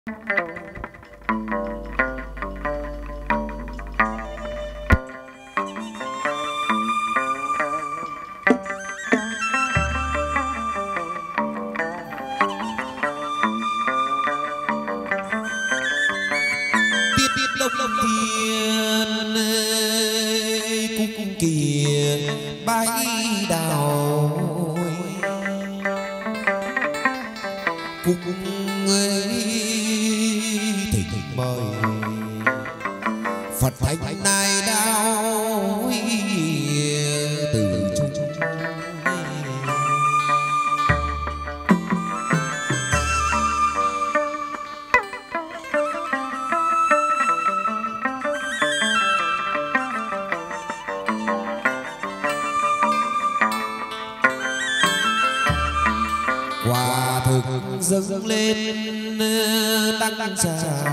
dâng lên đăng trà,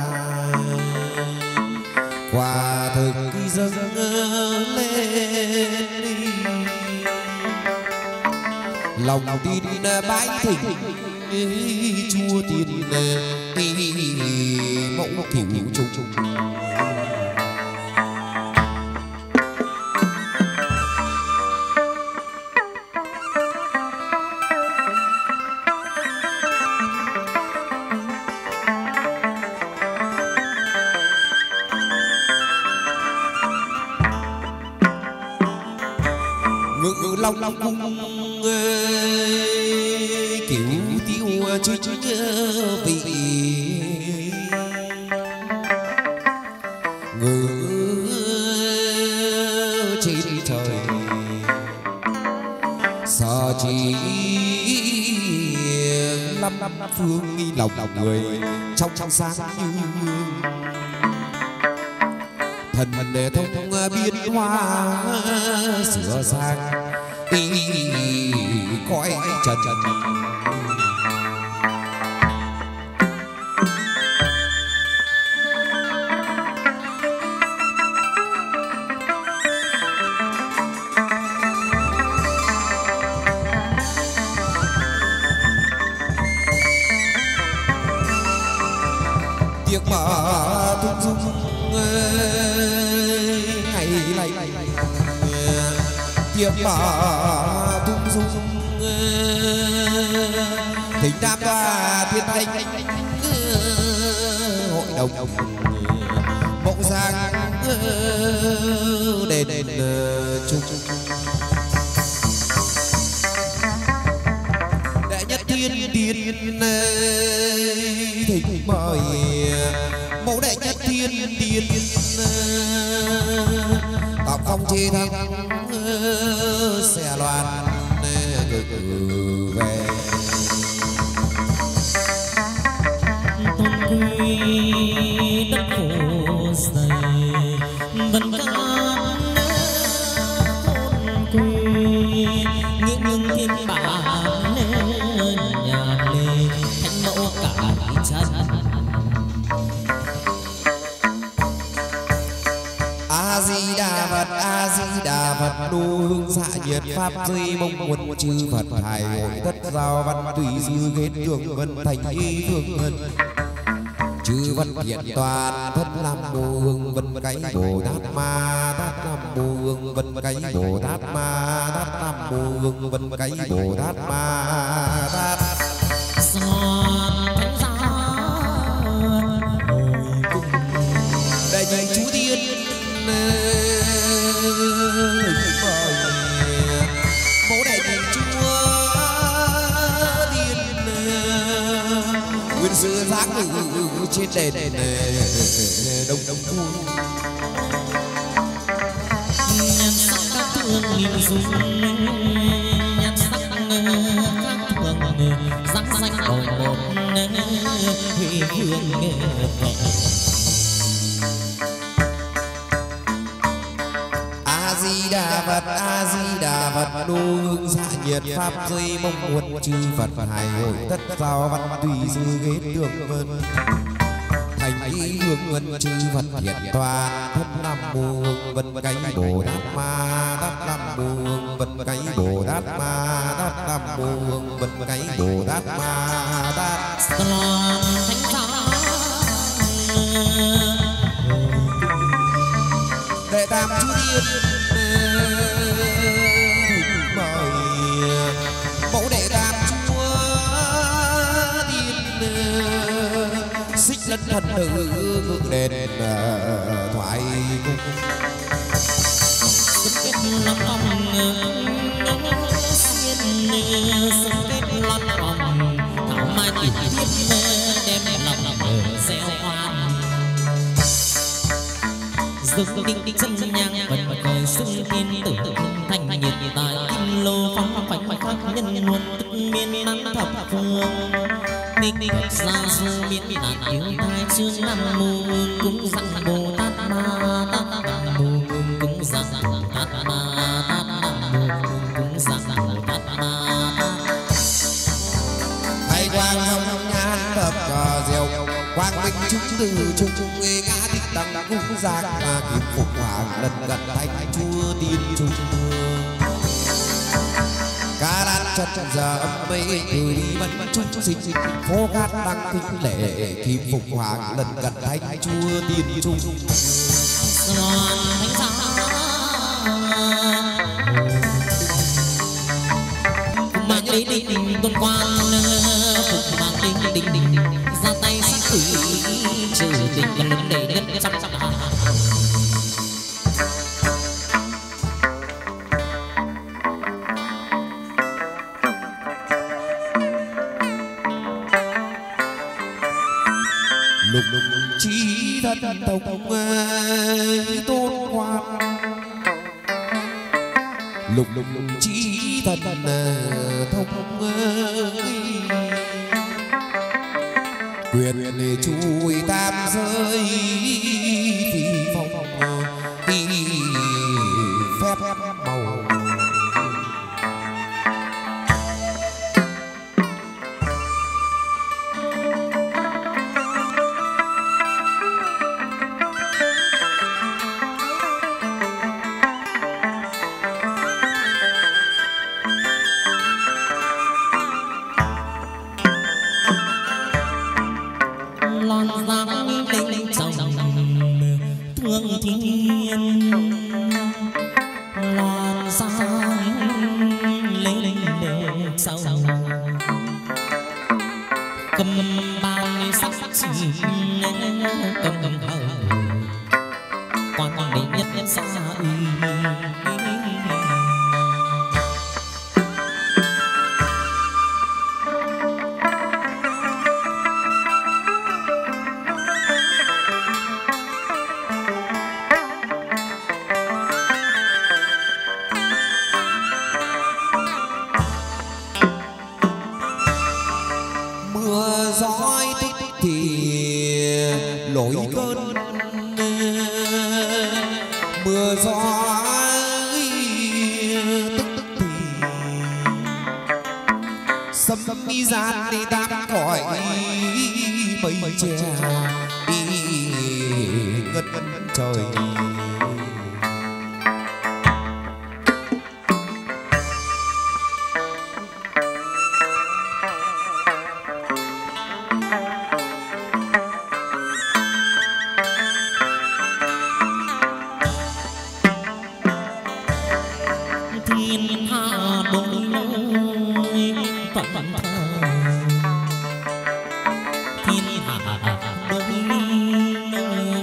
quả thực dâng lên lòng tin bái thỉnh chúa tiền mẫu cửu trùng. Long cung kiểu tiêu chính vị ngự trên trời sợ chỉ năm phương nghi lòng người trong sáng như thần để thông biến hoa sửa sang cõi trần. Tiếc mà thung dung ngày này, tiếc mà thung dung thỉnh đam đoa thiên thanh hội đồng mộng giang đền chung đệ nhất thiên tiên thỉnh mời mẫu đệ nhất thiên tiên tọc phong chi thăng xe loan về tôn quy đất khổ dày vần ca tôn quy nghĩa ngưng thiên bản nhà lê thánh mẫu cả chân. A Di Đà Phật, A Di Đà Phật, đô hương xạ nhiệt pháp dây mong muốn chư Phật hài hội tất giao văn tùy dư ghét đường vân thành y thương thân chư văn hiện toàn thân nam mô hương vân cái Bồ Tát Ma Tát, nam mô hương vân cái Bồ Tát Ma Tát, nam mô hương vân cái Bồ Tát Ma Tát. Đại nhị chú tiên mẫu đại nhị chúa tiên nguyên sư dáng ngự trên đền đông đông thu nhan sắc các thương nghìn dung nhan sắc các thương răng xanh bồng một huy hương vẻ. A Di Đà Phật, A Di Đà Phật, đô hương xạ nhiệt pháp dây mong muốn chư Phật hài hội tất giao văn tùy dư ghét đường vân thành y hương ngân chư Phật hiện toàn thân nam mô hương vân cái Bồ Tát Ma Tát, nam mô hương vân cái Bồ Tát Ma Tát, nam mô hương vân cái Bồ Tát Ma Tát. Thánh giá đệ tam chú tiên mời mẫu đệ tam chúa tiên xích lân thần nữ ngự đền thoại cung kết lắm lòng xiên kết lắm lòng thảo mai tiền thiết đem lòng gieo oan dừng tinh chân nhang vẫn còi sung tiên tử thành nhiệt tại kim lô phóng phanh khắc nhân nguồn tức miên năng thập phương ninh ra du miễn nạn yêu thai chương nam mô cúng rằng bồ tát ma tát nam mô cúng rằng bồ tát ma tát nam mô cúng rằng bồ tát ma hay quang hồng nhan thập cờ diệu quang minh chúng từ chung chung nghe ngã thích tăng cung giang kim phục hoàng lần gần thanh chúa tiên trung ca đan chân giờ âm mây từ đi vẫn chung sinh phố cát đăng kính lệ kim phục hoàng lần gần thanh chúa tiên trung loan thánh giá mang đi đình tôn quan phục mang đình ra tay sát quỷ trừ tình gần lớn để nhất trăm lục chi thân tộc tôn quan lục chi thân thông quyền chui tam giới phi phong phép màu loan giang lên trong thương thiên loan giang lên sau cầm bàn sắc chỉ cầm hầu quan đệ nhất xa mưa gió tích thì nổi cơn mưa gió tức thì sấm mi gian đi đám cõi mây che ngất trời thiên hạ đổi lối phận thờ thiên hạ đổi lối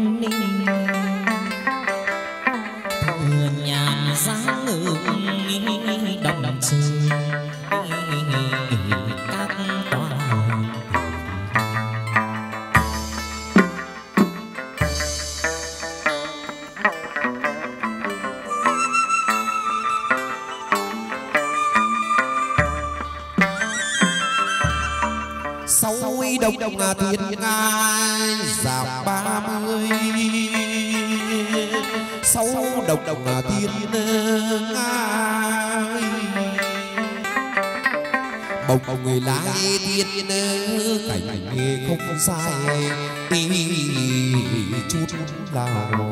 thừa nhàn dáng ngự đồng trời các tòa sáu đồng thiên ngai giảm 30 sáu đồng thiên ngai bồng người lái tiên cảnh nghề không sai chút nào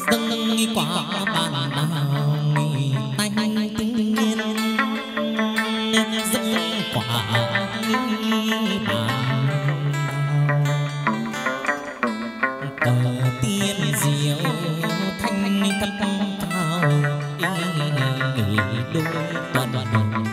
dâng quả bàn nào tay tinh nhiên dâng quả bàn cờ tiên diệu thanh cấp cao nghỉ đôi toàn đoàn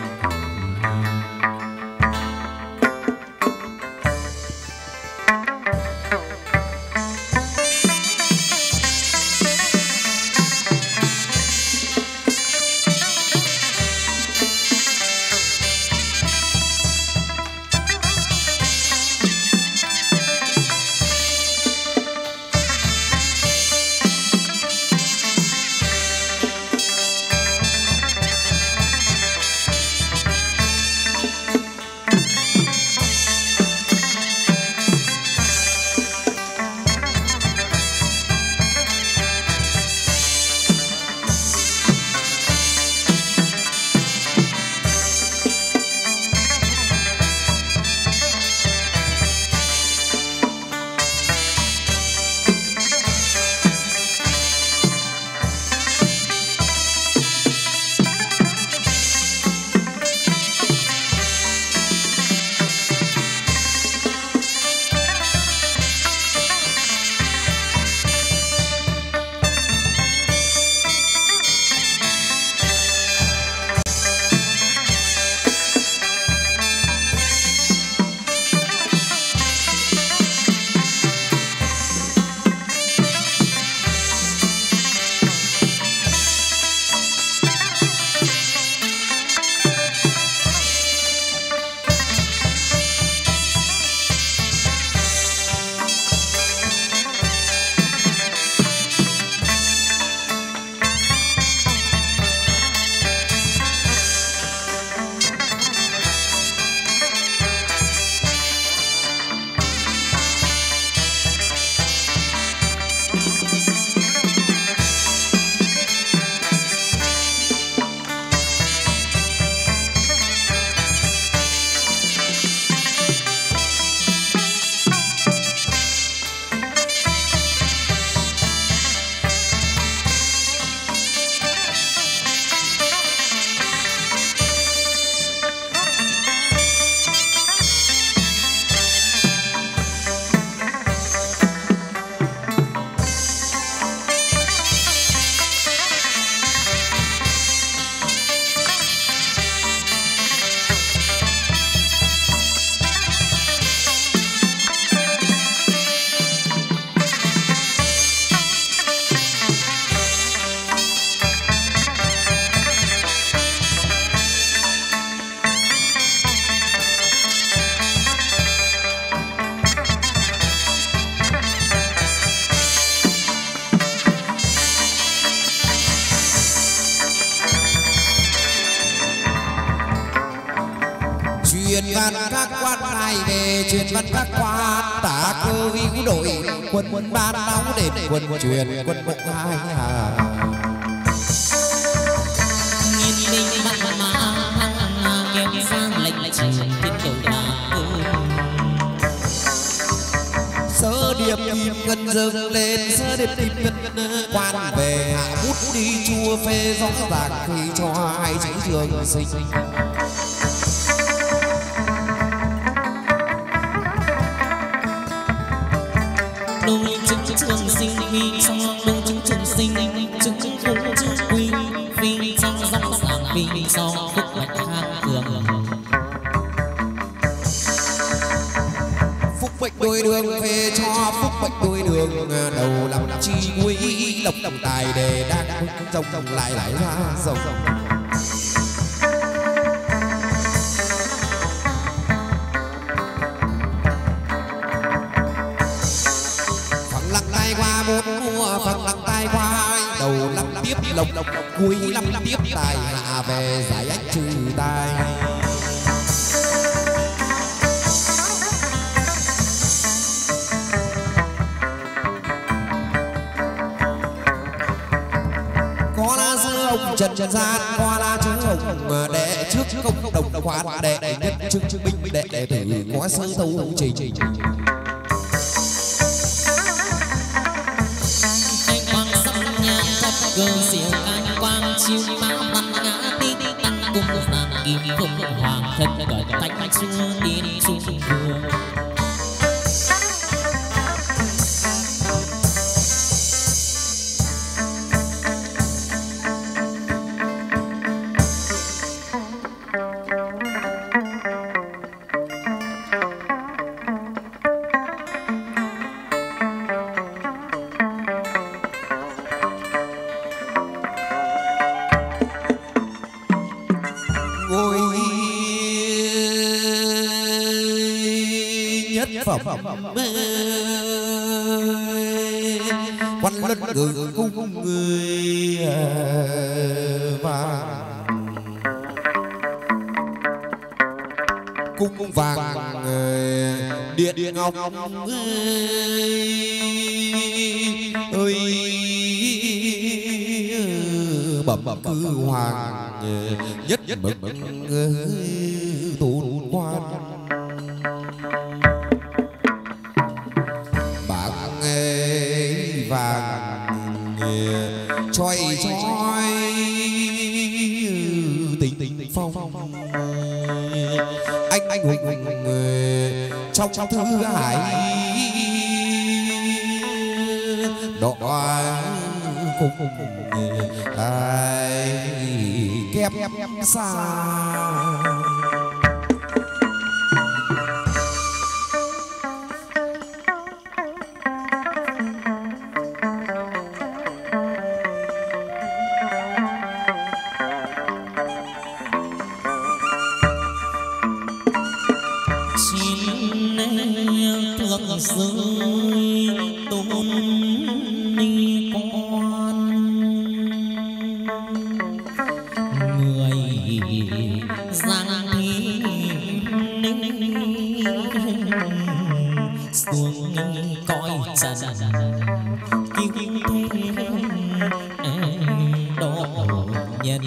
truyền văn các quan ai về truyền văn các quan tả cơ hữu đội quân ban đáo đền quân truyền quân bộ hai hà nghìn linh văn mã kéo sang lệnh truyền thiên cầu đà sơ điệp kim ngân dâng lên sơ điệp kim ngân quan về hạ bút đi chua phê rõ ràng khi cho hai chữ trường sinh đôi chứng trường sinh vì trong đôi chứng trường sinh chứng không chứng quy vì trong dòng giảng vì do phúc bạch khang cường phúc bạch đôi đường về cho phúc bạch đôi đường đầu làm chi quý lộc đồng tài đề đang rồng lại ra rồng phần lăng tai qua đầu lăng tiếp lộc cuối lăng tiếp tài hạ về giải ách trừ tai có lá sơ ông trần gian qua lá chữ ông đệ trước công đồng khoan đệ nhất chứng binh đệ tử có sơ tấu trình cơ siêu cánh quang chiếu bao văn ngã tí tăng cung giàn kim không hoàng thân cởi thánh xưa tiến xuống đường. phẩm quan lân ngự cung người vàng cung vàng điện ngọc ơi bẩm cư hoàng nhất bậc tôn quan vàng choi choi tình phong anh hùng trong thư hải đọa cùng ai kép xa rơi tôn ni con người giang thi xuống cõi trần kinh thế độ nhân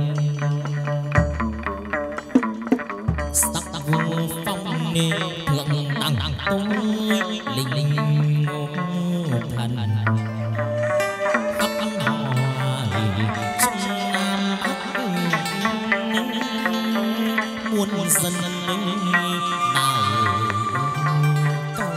sắc vương phong ni thượng đẳng tôn linh linh thần khắp hỏi trung nam bắc muôn dân đào cầu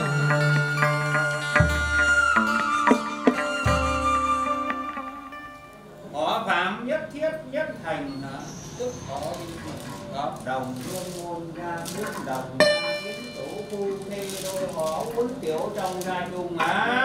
họ phạm nhất thiết nhất thành tức họ hợp đồng luôn ngôn ra nước đồng kiến tổ phu thê đôi họ uốn tiểu trong gia chung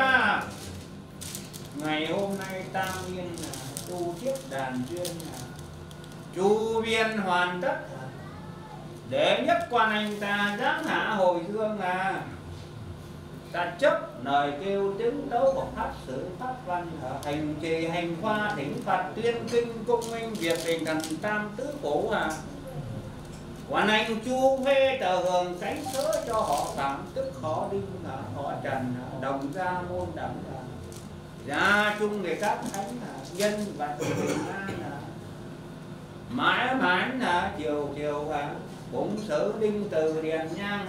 ngày hôm nay tam niên tu tiếp đàn duyên chu viên hoàn tất để nhất quan anh ta giáng hạ hồi dương ta chấp lời kêu tiếng tấu của pháp sử pháp văn hành trì hành khoa thỉnh phật tuyên kinh cung minh việt đình thần tam tứ cổ quan anh chu phê tờ hường sánh sớ cho họ cảm tức khó đinh họ trần đồng gia môn đẳng gia chung về các thánh nhân và bình an mãi mãi chiều chiều cũng sử đinh từ điền nhang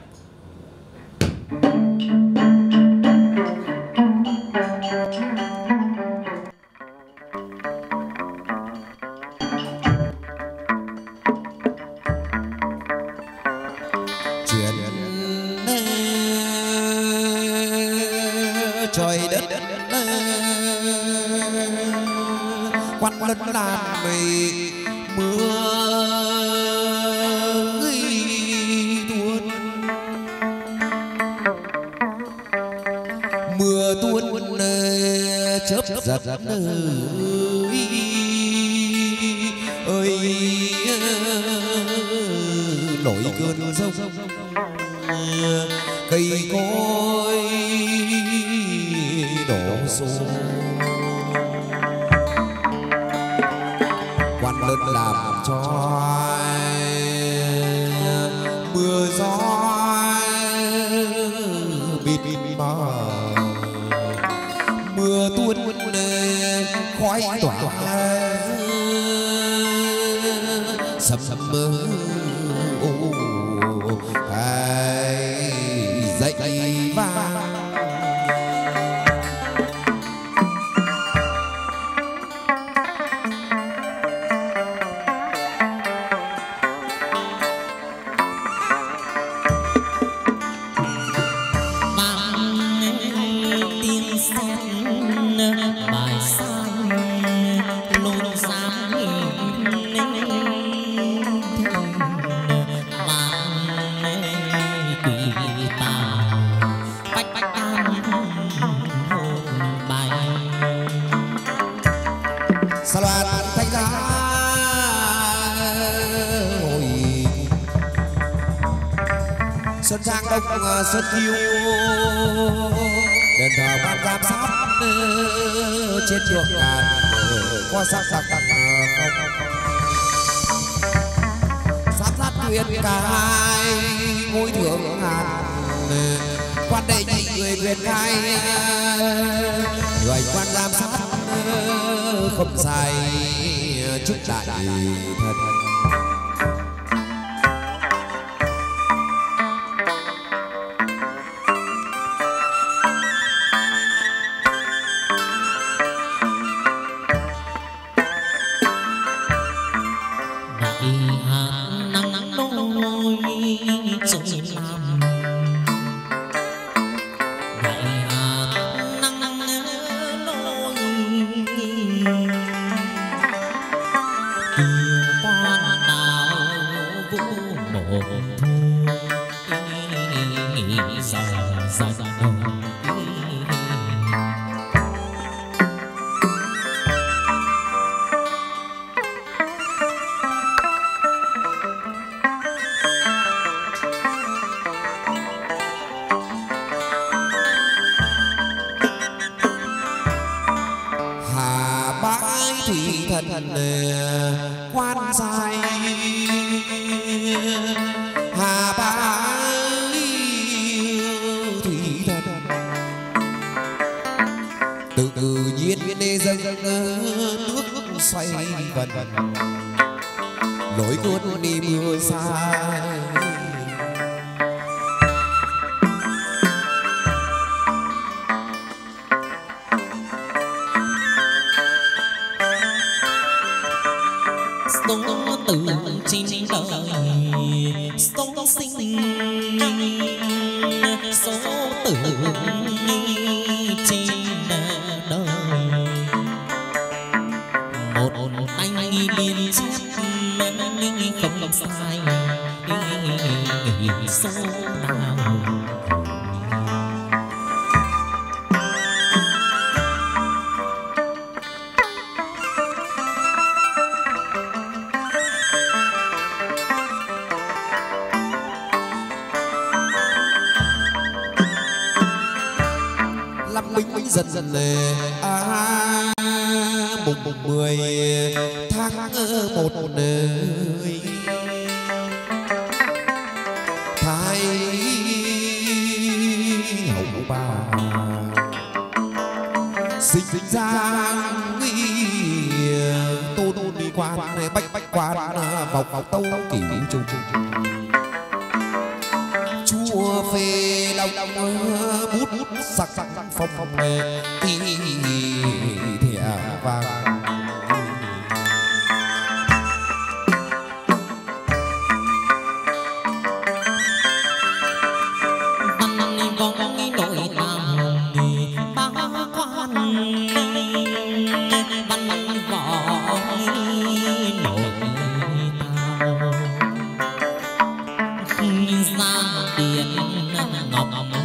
trời đất quan lân lan mây mưa tuôn mưa tuôn chớp giật ơi nổi cơn giông cây cối đổ xuống quan lân làm cho mưa gió bịt mờ mưa tuôn khói tỏa sầm mơ dậy vang sa loan thanh giá hồi xuân sang đông xuân kiêu đền thờ ban giám sát trên chuộc ngàn qua sắc sắc sắc giám sát tuyên cai ngôi thượng ngàn quan đệ nhị người Việt cai người quan giám sát không sai chúc đại thần quan sai hà bái thủy thần tự nhiên đê dâng nước xoay vần lối cuốn đi mưa xa từ trên đời sống sinh số tử trên đời một anh biên chết không sai số nào dần dần mùng 10 tháng 1 nơi thái hậu bà sinh ra tôn đi quan bách quan vòng tâu kỷ trung chúa phê long bút sắc phong thì thẻ vàng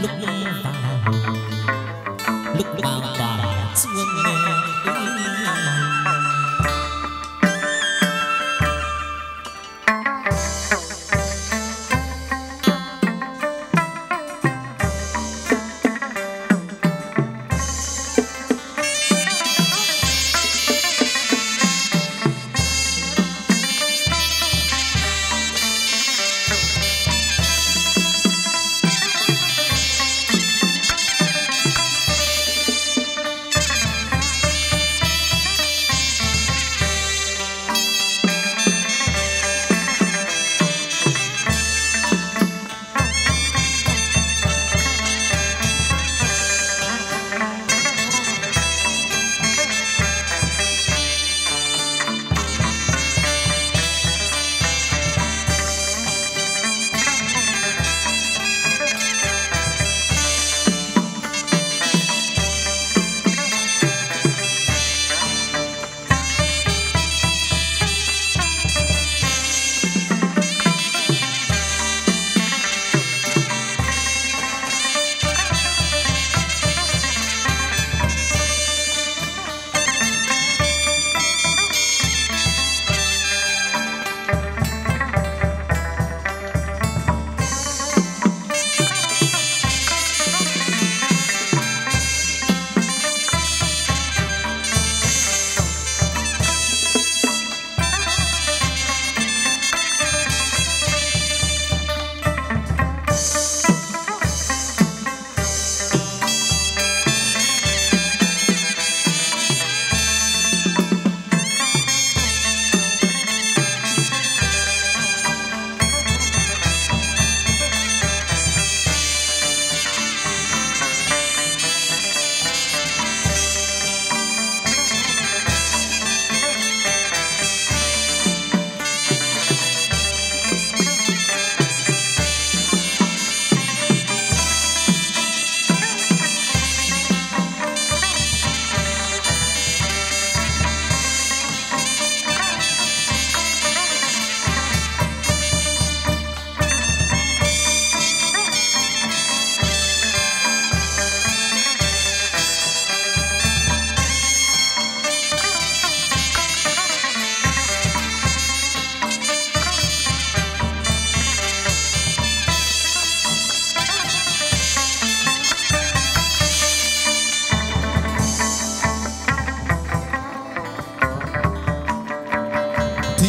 lúc vào tòa xuân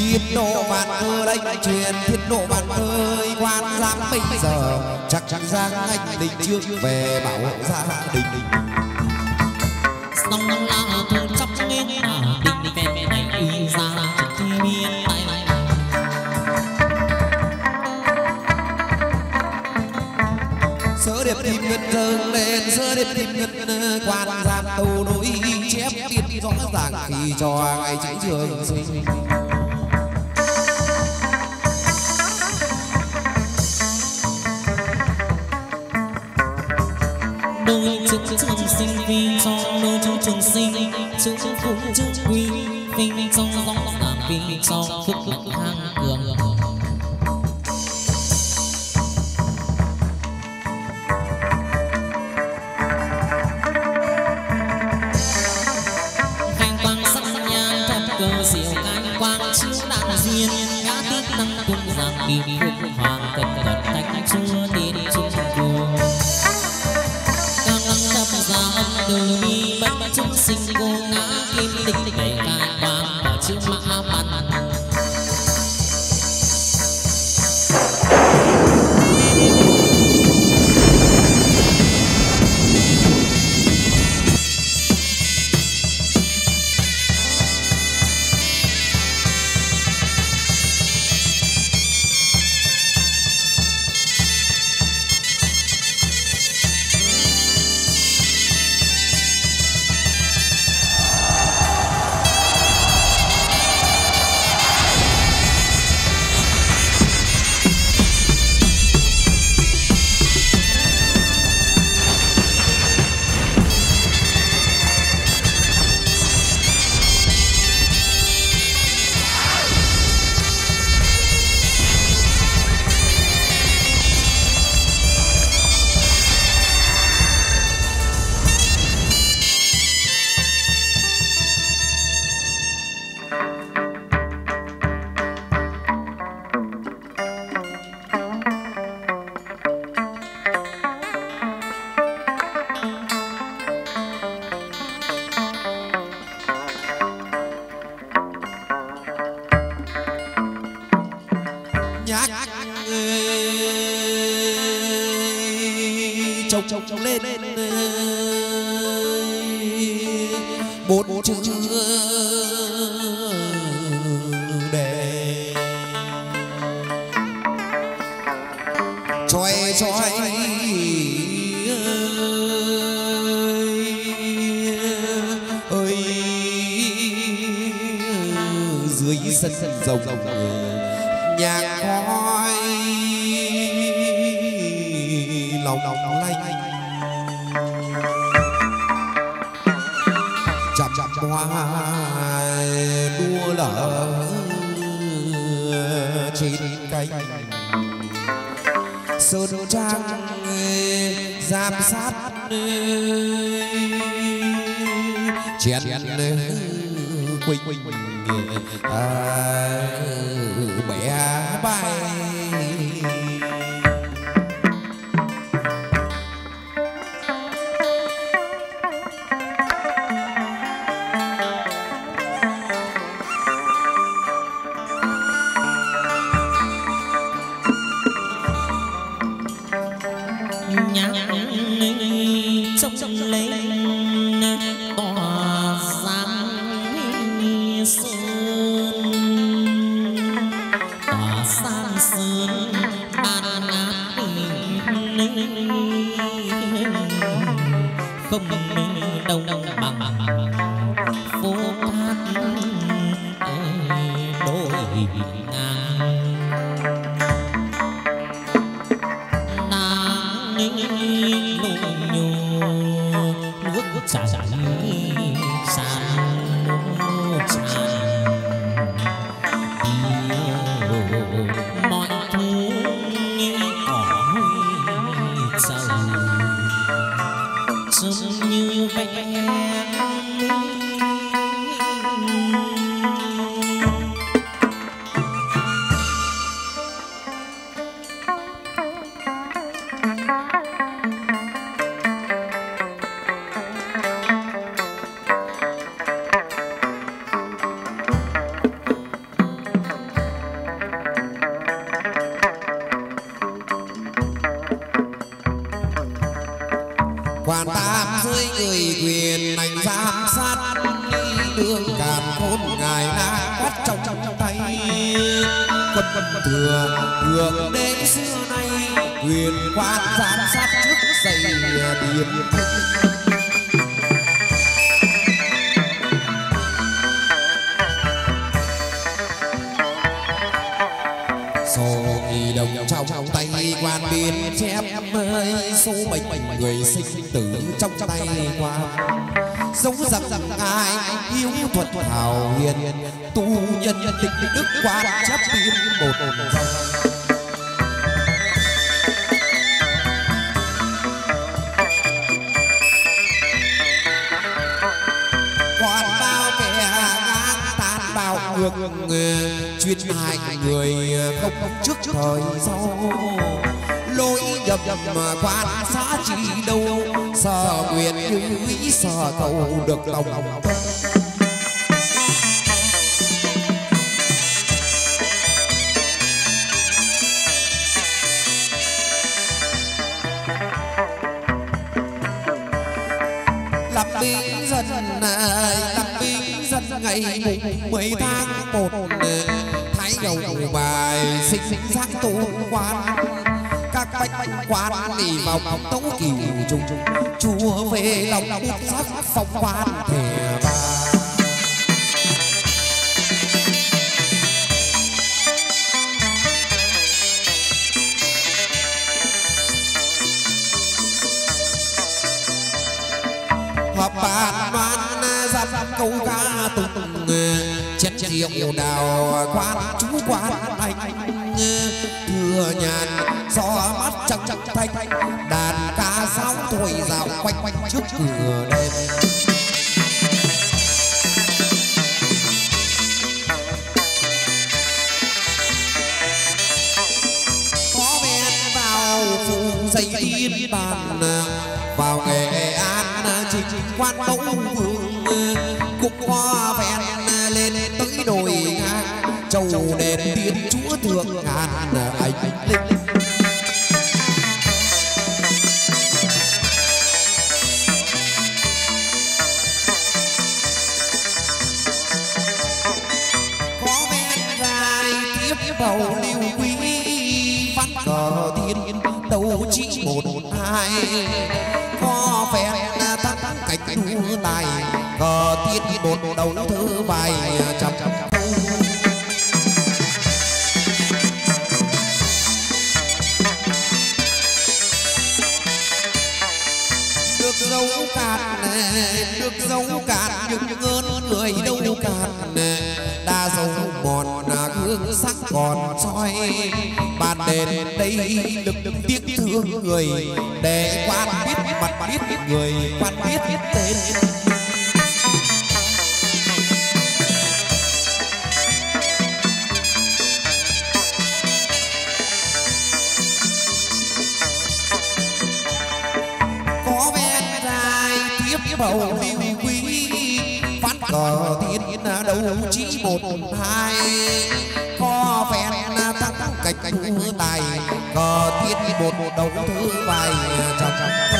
Thiết độ vạn thơ đánh truyền thiết độ vạn thơ quan giám bây giờ chắc giang anh định trước về bảo hộ gia đình. Sông la thu chóc nên tình về này y ra thì biên tay. Sớ điệp tìm ngân dâng lên sớ điệp tìm ngân quan giam tù nối chép tiết rõ ràng khi cho ngày chữ trường sinh. Đôi chữ trường sinh vì cho đôi chữ trường sinh chữ phúc chữ quý vì cho gió là vì cho phúc lộc hàng cường. Khanh quang sắc nhan thập cờ diệu cánh quang chiếu đàn duyên ngã tiết tăng cung giang kỳ phúc hoàng cật cật thánh chúa tiên trung cung. Ra âm từ bi bất chúng sinh cô ngã kim tịch đầy cài vàng và chữ mã văn. Trông lên bốn chữ để choi ơi dưới sân rồng nhạc khói lòng lanh chạm hoa đua lở trên cánh sơn trang giám sát chén quỳnh bé bay. Trong lên tỏa sáng sơn tỏa sáng sơn ban ngát không đâu bằng phố cát đôi ngang chảy sàn tràn mọi thứ cỏ sầu trông như vẽ tương càn khôn ngài na quát trong tay. Quân thừa hưởng đến xưa nay quyền quan giám sát trước xây điện. Sổ ghi đồng trong tay quan biên chép số mệnh người sinh tử trong tay quan. Sống rằng ngài hiếu thuật hào hiền tu nhân tịch đức quan chép biên một dòng. Quan bao kẻ ngang tàn bạo ngược chuyên hại người không trước thời sau. Lối nhầm quan xã chỉ đâu sở nguyện như ý sở cầu được lòng. Lập binh dân ngày mùng 10 tháng 1 thái đầu bài sinh sáng tôn quan. Các bách quan đi vào tấu kiều trùng chúa về lòng bút sắc phong quan thề bà. Họp bàn đoán dăm câu ca tụng chén rượu đào quan chú quan anh. Thừa nhàn gió mắt trăng thanh đàn ca sáo thổi dạo quanh trước cửa đêm. Có bên vào phủ dây tiên bàn vào Nghệ An trình quan tấu vương. Cục hoa ven lên tới đồi ngang châu đền tiên chúa thượng ngàn anh linh. Có bên dài tiếp bầu lưu quý văn cờ tiên đấu chỉ một hai. Có phen tắt cảnh đua tài cờ tiên một đầu thứ bài trăm được dấu cạn nhưng ơn người đâu cạn. Đa dấu mòn gương sắc còn soi bàn đền đây lực tiếc thương người để quan biết mặt biết người quan biết tên. Có bên dài tiếp bầu lưu quý phát cờ tiên đấu chỉ một hai. Có phen tăng cảnh tài cờ tiên một đầu thứ bài trong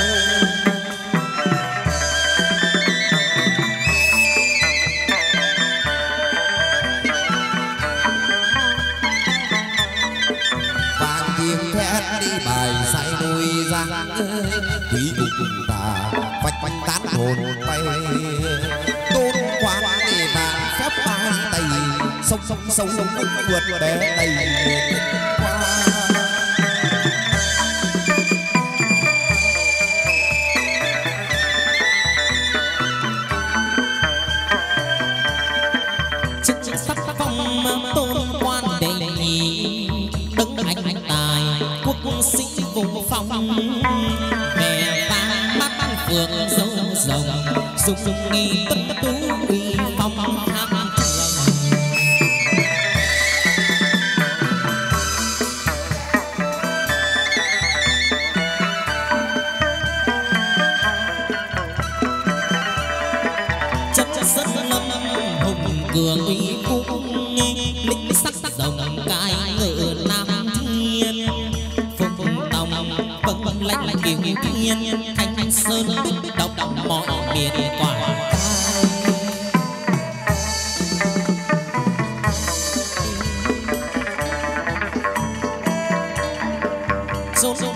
vàng tiếng thét đi bài say đôi răng. Quý cùng ta vạch tán hồn bay tôn quan để vàng phép ba tay sông vượt bé tay qua. chức sắc phong tôn quan đệ nhị đứng anh tài quốc sĩ vùng phong. Mẹ vang mắt phượng dâu rồng sung nghi tuấn tú uy phong thăng trường. Chất dân lâm hùng cường uy cung linh sắc rồng cai ngựa nam thiên. Phùng tòng vâng lạnh kiều thiên thanh sơn độc mọi miền quả.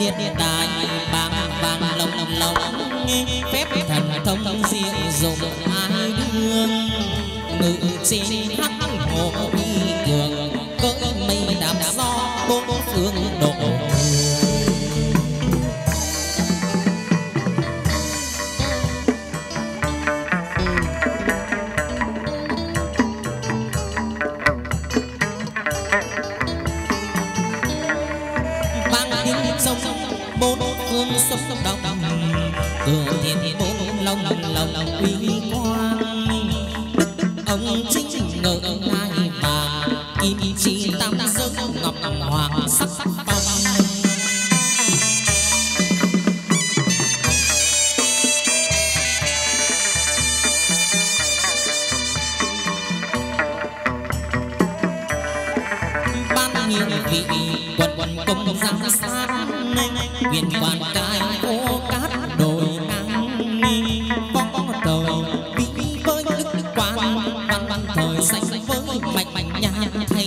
điện đài bàng vàng lồng lồng phép thần thông diệu dụng ai đương ngự trên hắc hồ uy cường cõi mây đạp gió bốn phương độ bốn phương sông đông cửa thiên bốn long uy quang ông chính ngự ngai vàng kim chi tam giới ngọc hoàng sắc phong ban nhiều vị quần công giang sát quyền quan cai phố cát đồi nắng có trời vĩ với đức quan văn thời xanh với mạch nhà thay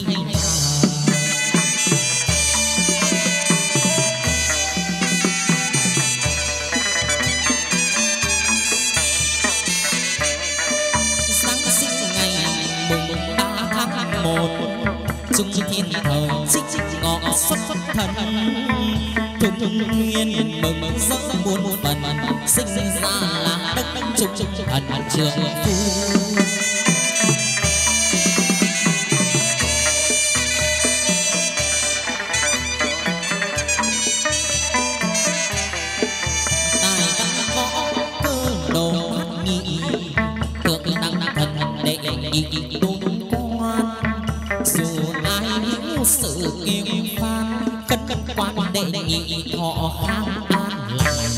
sáng sinh ngày mùng 3 tháng 1 trung thiên thời trích ngọ xuất thần trung nguyên mừng rỡ muôn phần sinh ra là đất trung thần trường phu tài văn võ cơ đồ bát nhị tượng đăng thần đệ nhị tôn quan dù ai hiểu sự kiêu phan cân quan đệ nhị thọ khang an lành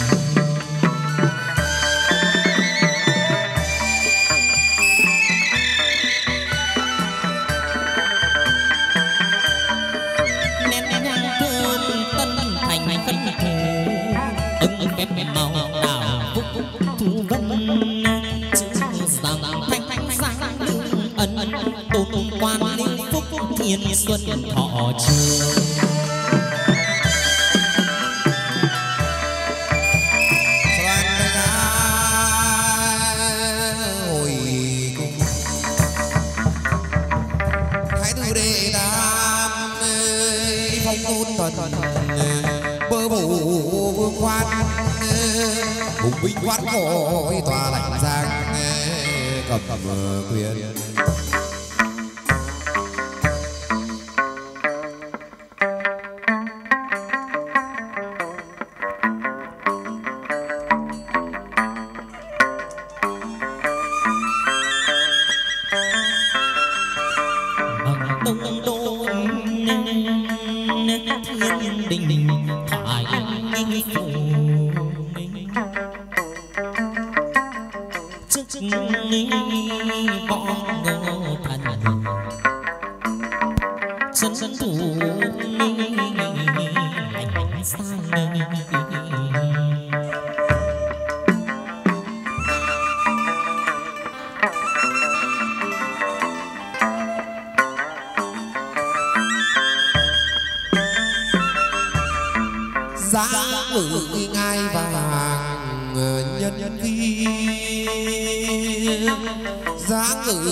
nén nhang thơm tân thành khấn thù ứng phép màu đảo phúc thu vân chữ rằng thanh giang lương ân tôn quan liên phúc thiên xuân thọ trường bơ bù vương quan hùng binh quát khổ tòa lãnh giang cầm quyền thiên đình thoại phủ chức võ ngô thần chân thủ hành sang giá ngự ngai vàng nhân vi giá ngự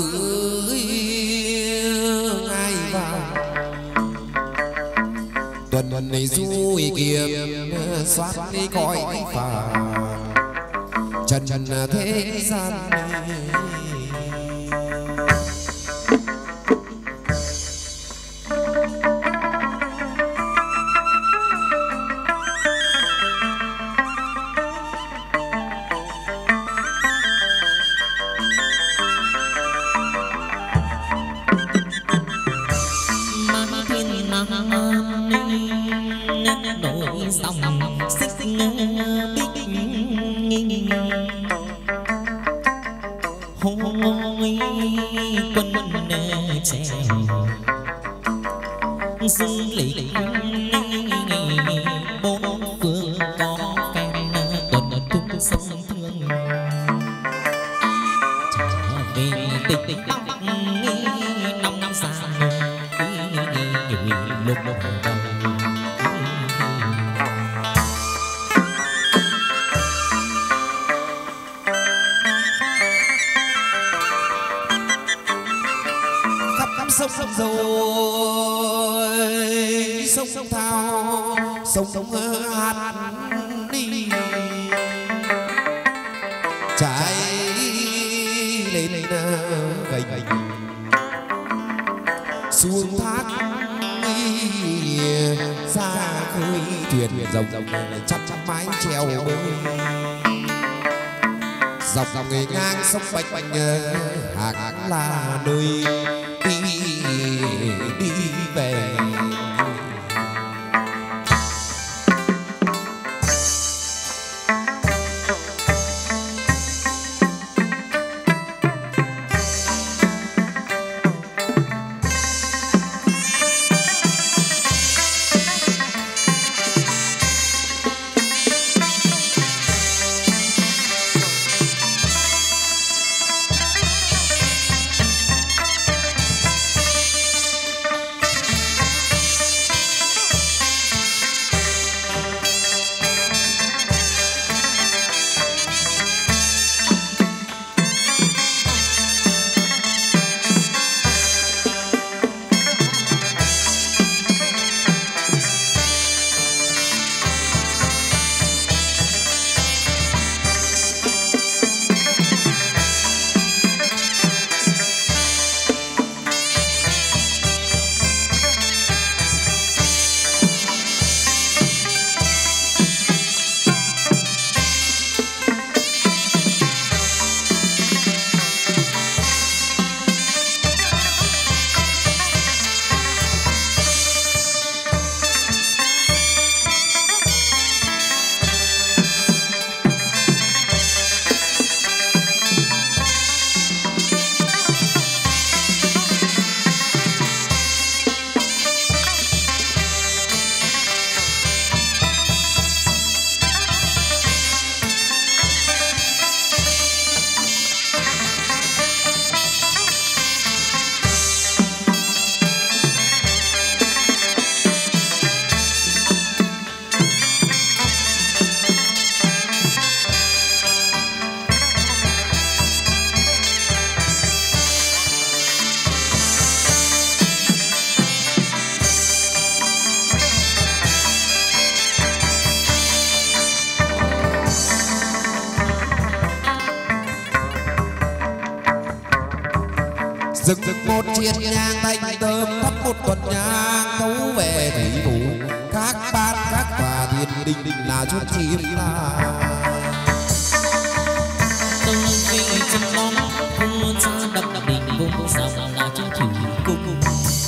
ngai vàng tuần này du kiếm soát đi cõi phàm trần thế gian nổi dòng xích bích hôi quân trèo dương lịch bốn phương có phen tuần tung sông thương trở về tình tóc năm năm xa nhiều lục đầu sông rồi sông thao sông hát đi trái lên gầy xuống thác ra khơi thuyền rồng chăm mái treo bơi dọc người ngang sông Bạch Hạc là nơi đi về. Dừng một chiếc nhang thanh thơm thắp một tuần nhang thấu về thủy thủ các bát các tòa thiên đình là chút chim la từng vị chân long vua cha đập đình vùng dòng là chút thủy cung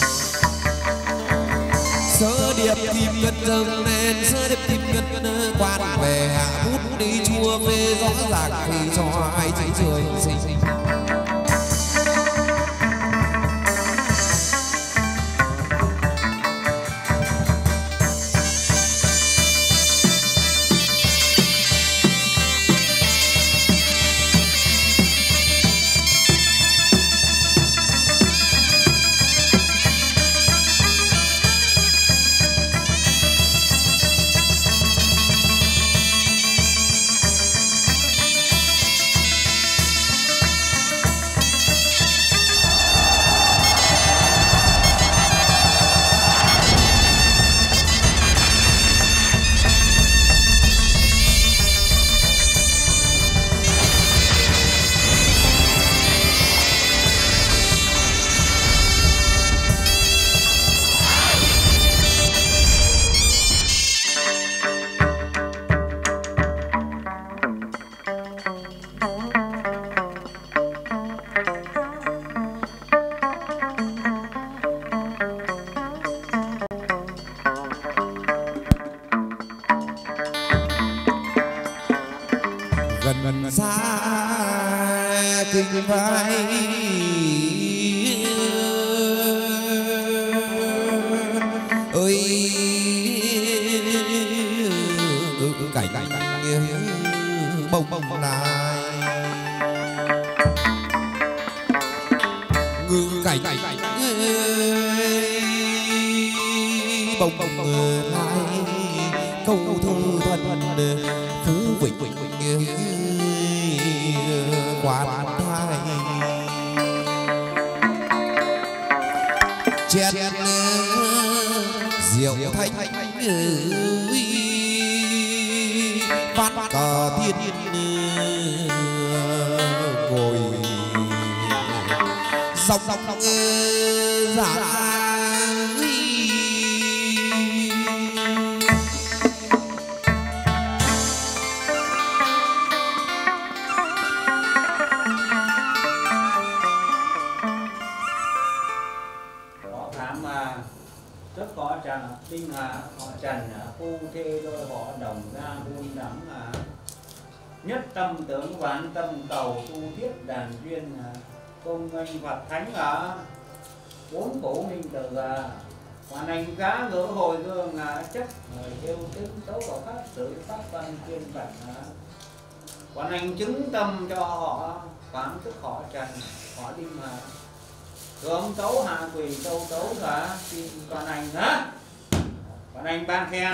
sơ điệp tìm ngân dâng lên sơ điệp tìm ngân quan về hạ bút đi chua về rõ ràng thì cho ai chỉ trời sinh gần xa kinh vai ơi cảnh bông bông lại ngư cảnh bông bông lại câu thơ thân phú vịnh quan thai chén rượu thanh ván cờ tiên ngồi dòng giả Đinh Hà họ Trần phu thê đôi họ đồng ra buôn đắng nhất tâm tướng quán tâm cầu tu thiết đàn duyên công anh Phật thánh bốn cổ minh từ hoàn anh cá ngỡ hồi gương chất người yêu tính tấu vào pháp sử pháp văn chuyên bản hoàn anh chứng tâm cho họ quán thức họ Trần họ Đinh Hà gớm tấu hạ quỳ tấu tấu xin toàn anh còn anh ban khen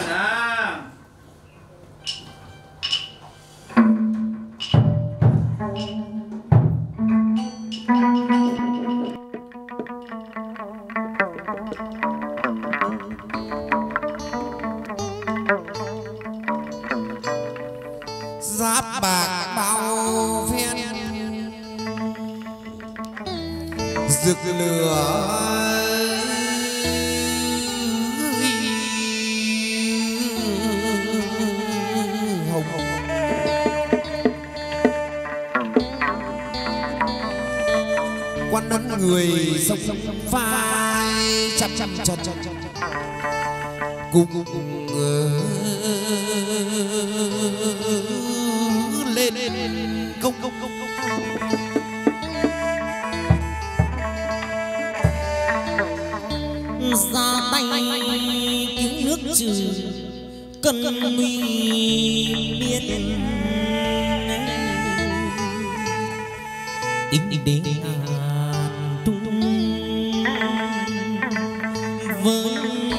giáp bạc bao phen rực lửa quan đón người sông phai chăm chân cùng lên công ra tay cứu nước trừ cần nguy biên tính đến tung với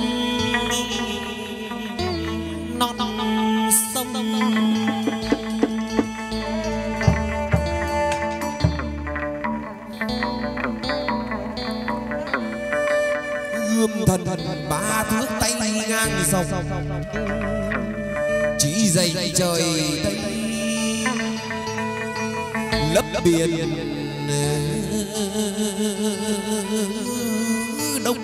non sông gươm thần ba thước tay ngang dòng chỉ dày trời tây lấp biển đông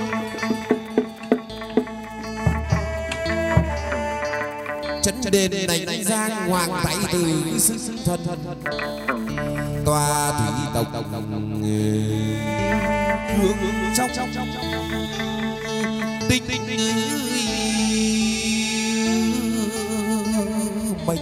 chấn đền này giang hoàng tay từ sức thân tòa thủy tộc hướng trong tinh mây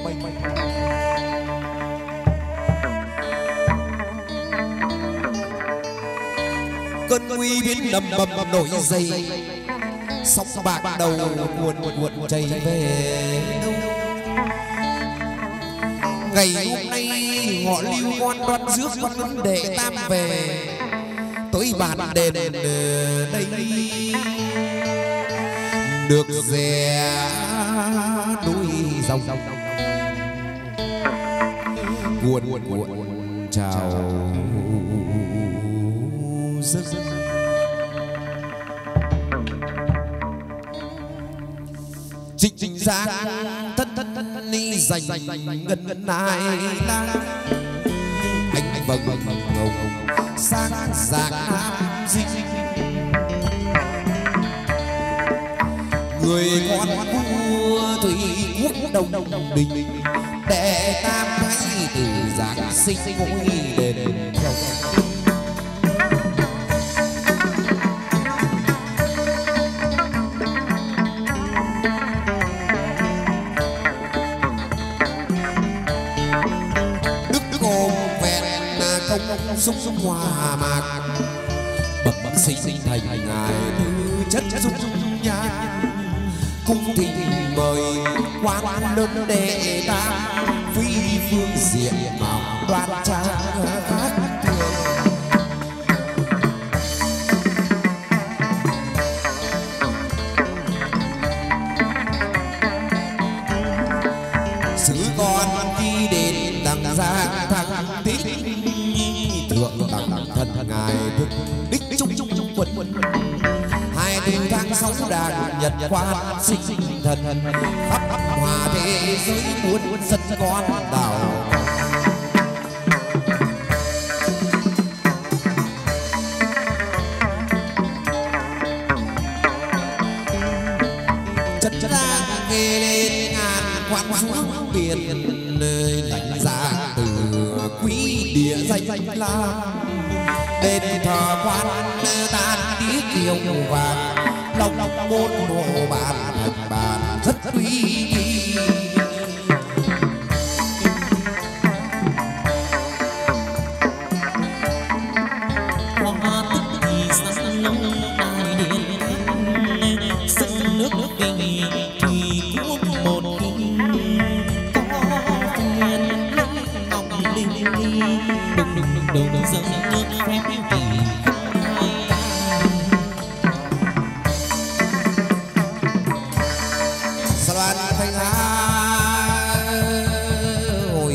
cơn nguy biến nầm nổi dậy sóng bạc đầu cuộn chảy về đâu ngày hôm nay họ lưu quan đoan rước quan vấn đệ tam về tới bàn đền đây được rè núi dòng cuộn chào giấc trịnh giang thân ni dành ngân ai la anh vâng ngông sang giang nam dinh người con vua thủy quốc đồng đình đệ tam thái tử giáng sinh ngôi đền theo sung hòa mạc bậc sinh thành ngài thứ chất dung nhan cung thỉnh mời quan đơn đệ tam phi phương diện mạo đoan trang sứ con khi đến đằng giang thăng tích thượng đẳng thân ngài thức đích chung quần đàng nhật quan sinh thần khắp hòa thế giới muôn dân con đảo chân ra nghe lên ngàn quan xuống biển nơi lãnh ra từ quý địa danh lam đền thờ quan tan tía kiều vàng lòng môn hồ bàn thành bàn rất quý nghi hoa tức thì sáng nông ai điện sông nước kinh thì cũng một kinh có phiền lấy ngọc linh đùng đùng đùng dâng nước phép kỳ Loan thanh á hồi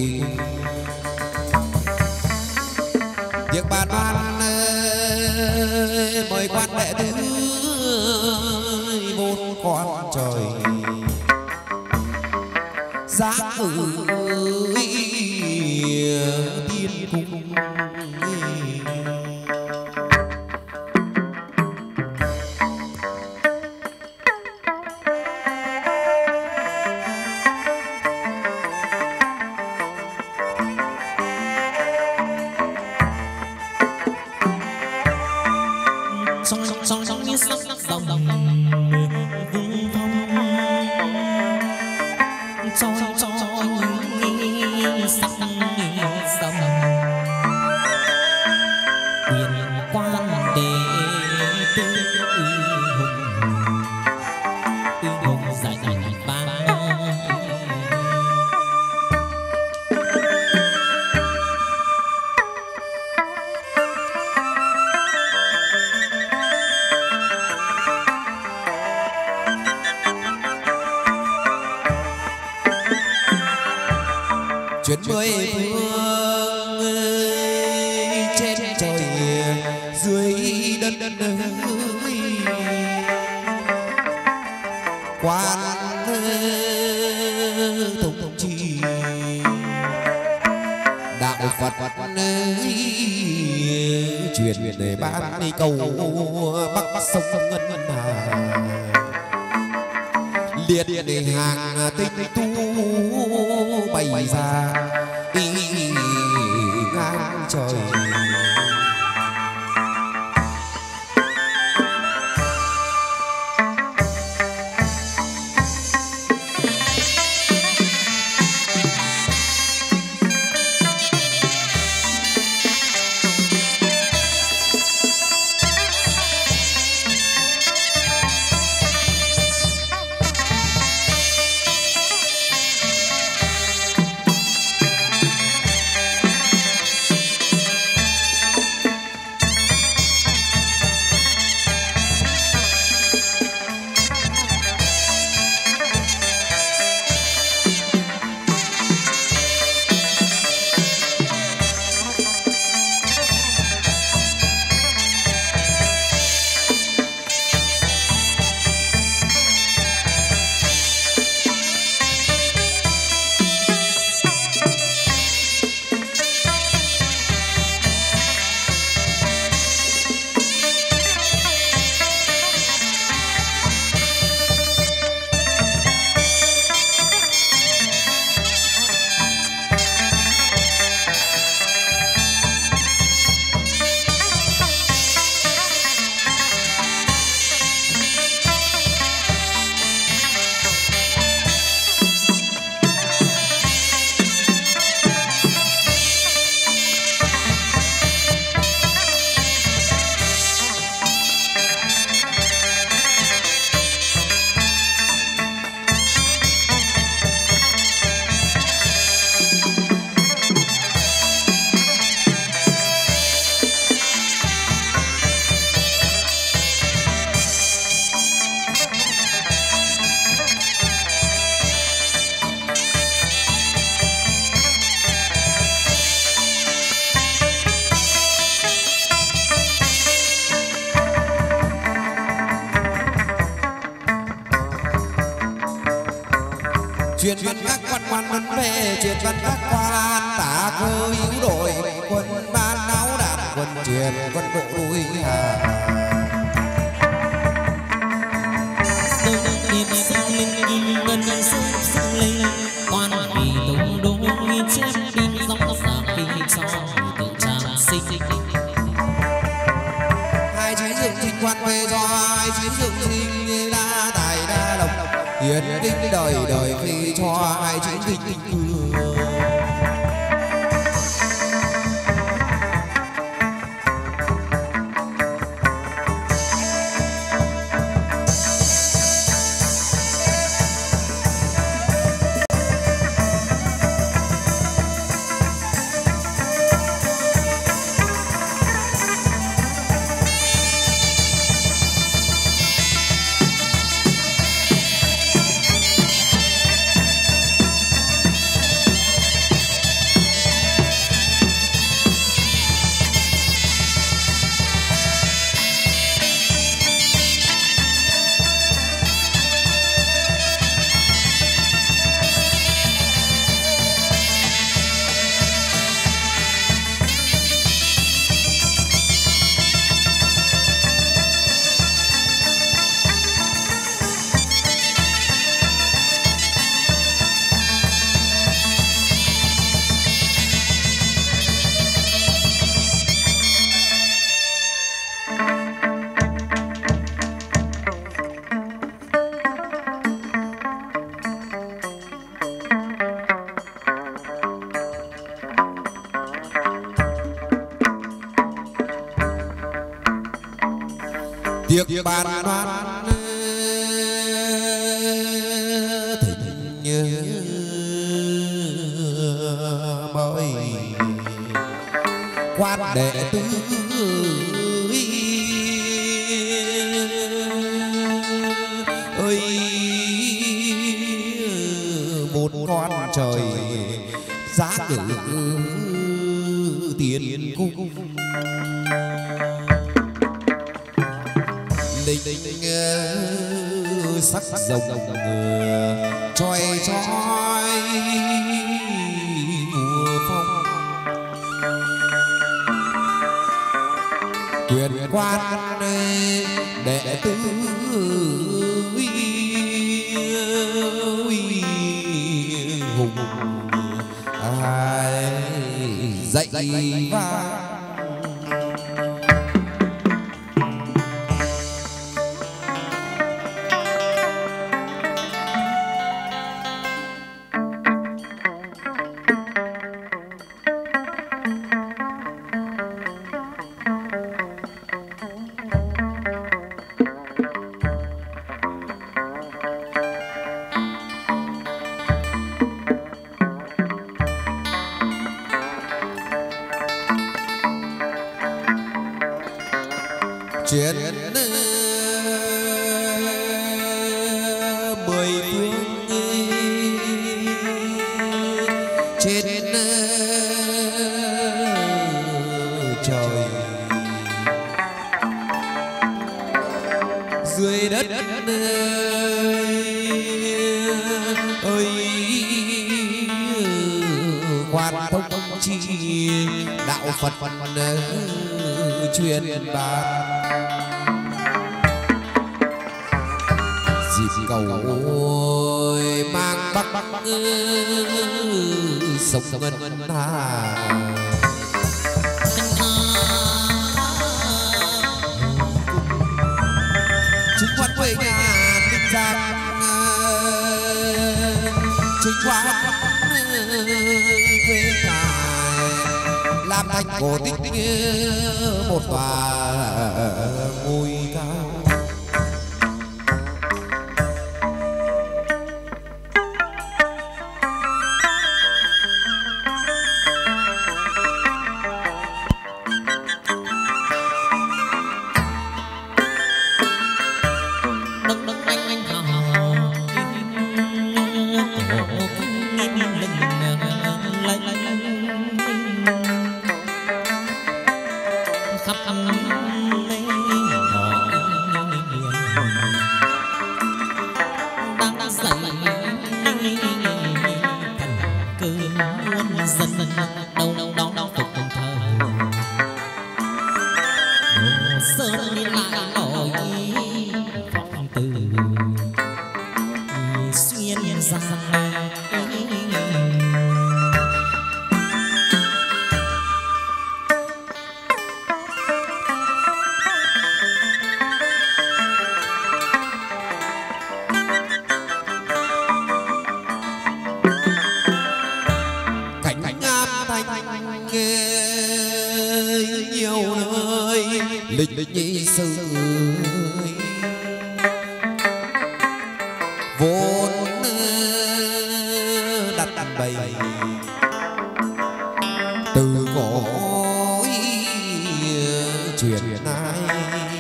việc bàn ban mời quan đệ tử vốn con trời giá cử tiên cung sóng như sắc dòng vương phong cho như sắc dòng quyền quan đệ tư hùng dạy vang chuyến mười phương trên trời dưới đất quan thống trì đạo Phật truyền để ban đi cầu bắc sông ngân hà liệt để hàng tinh tu bày ra đi ngang trời truyền văn các quan quan vấn về truyền văn các quan tả cơ yếu đội quân ban áo đạn quân truyền quân bộ núi hà điệp sinh linh kim ngân sinh linh quan vì tùng đô nghi chết pin dòng giả phi sau tự trang sinh hai chí dựng trình quan về do hai chí dựng trình đa tài đa lộc hiến kinh đời đời phi cho hai chí kinh tiệc bàn đoán thịnh mới quan đệ tử ơi bốn con trời giá cử tiền cung sắc rồng choi choi mùa phong quyền quan đệ tử hùng dạy vang chuyện mười phương trên trời dưới đất ơi quan thông chi đạo Phật truyền bá dịp cầu ôi mang bắc sông ngân hà chính quan quê nhà Ninh Giang chính quan quê nhà làm thành cổ tích một tòa ngôi cao khắp sơn đi lại nổi phong từ xuyên giang nhiều nơi lịch nhị sử vốn đặt bày từ cõi truyền nay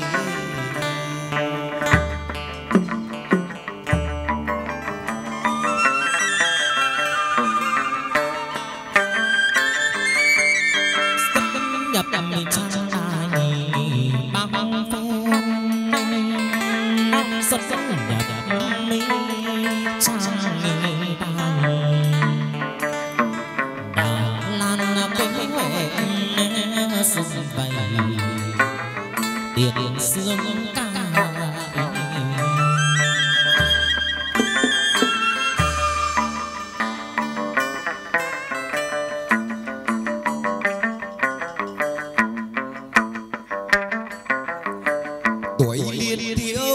nhập trang này băng phong rất nhập mi trang đà lan quê huệ sung vầy tiền sương ca tuổi liên thiếu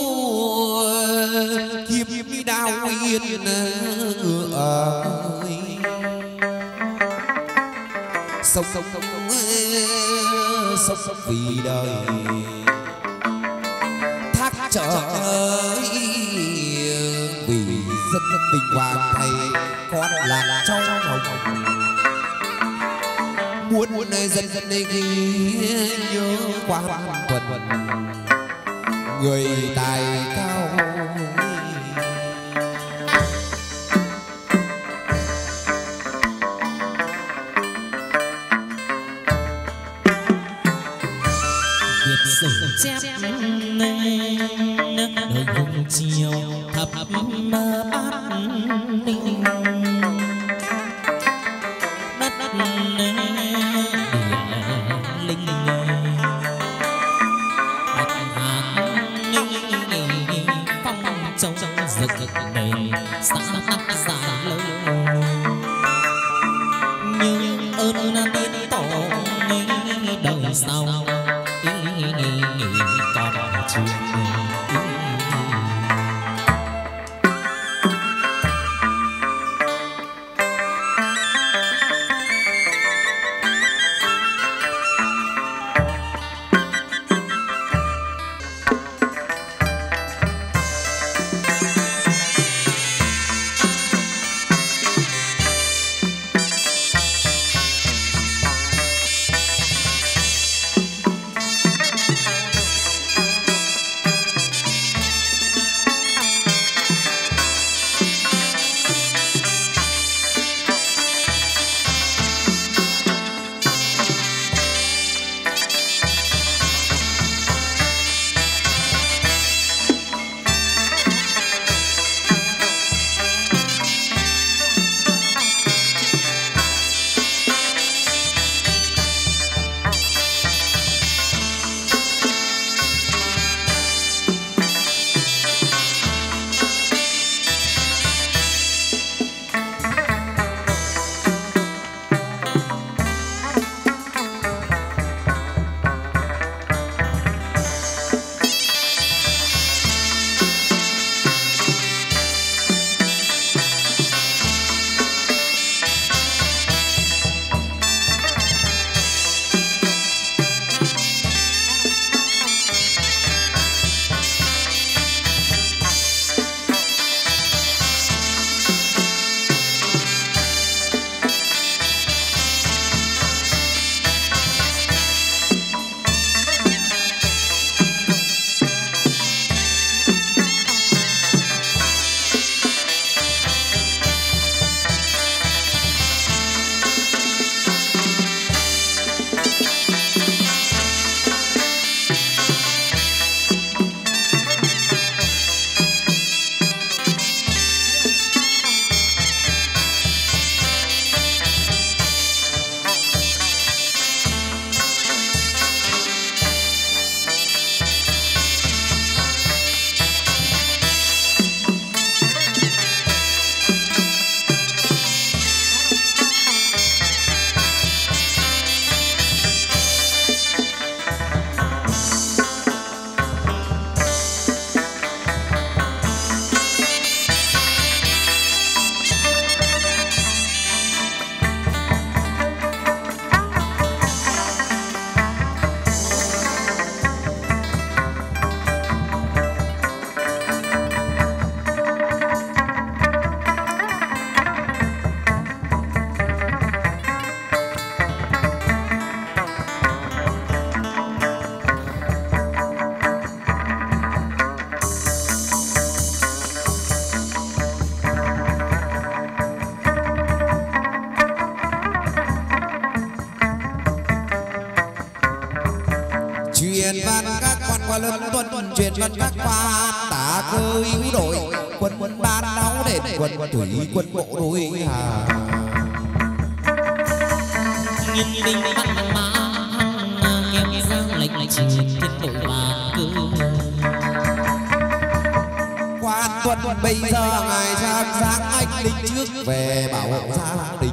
kiếm đao yên ơi sống vì đời thác trời vì dân bình hoàng thầy con là trong hồng muốn nơi dân ghi nhớ quan quần người tài cao Việt sử chép đời hùng chiều thập bát ninh đất địa linh bạch hàn phong châu rực đền xã tắc giả lâu nhưng ơn tiên tổ đời sau còn chuyện các quan qua lớn tuân truyền văn các quan tả cơ yếu đội quân ban đáo đền quân thủy quân bộ đôi hà Nhân linh văn mã kém giang lệnh truyền thiên đội và cư quan tuân bây giờ ngài sáng anh linh trước về bảo hộ gia đình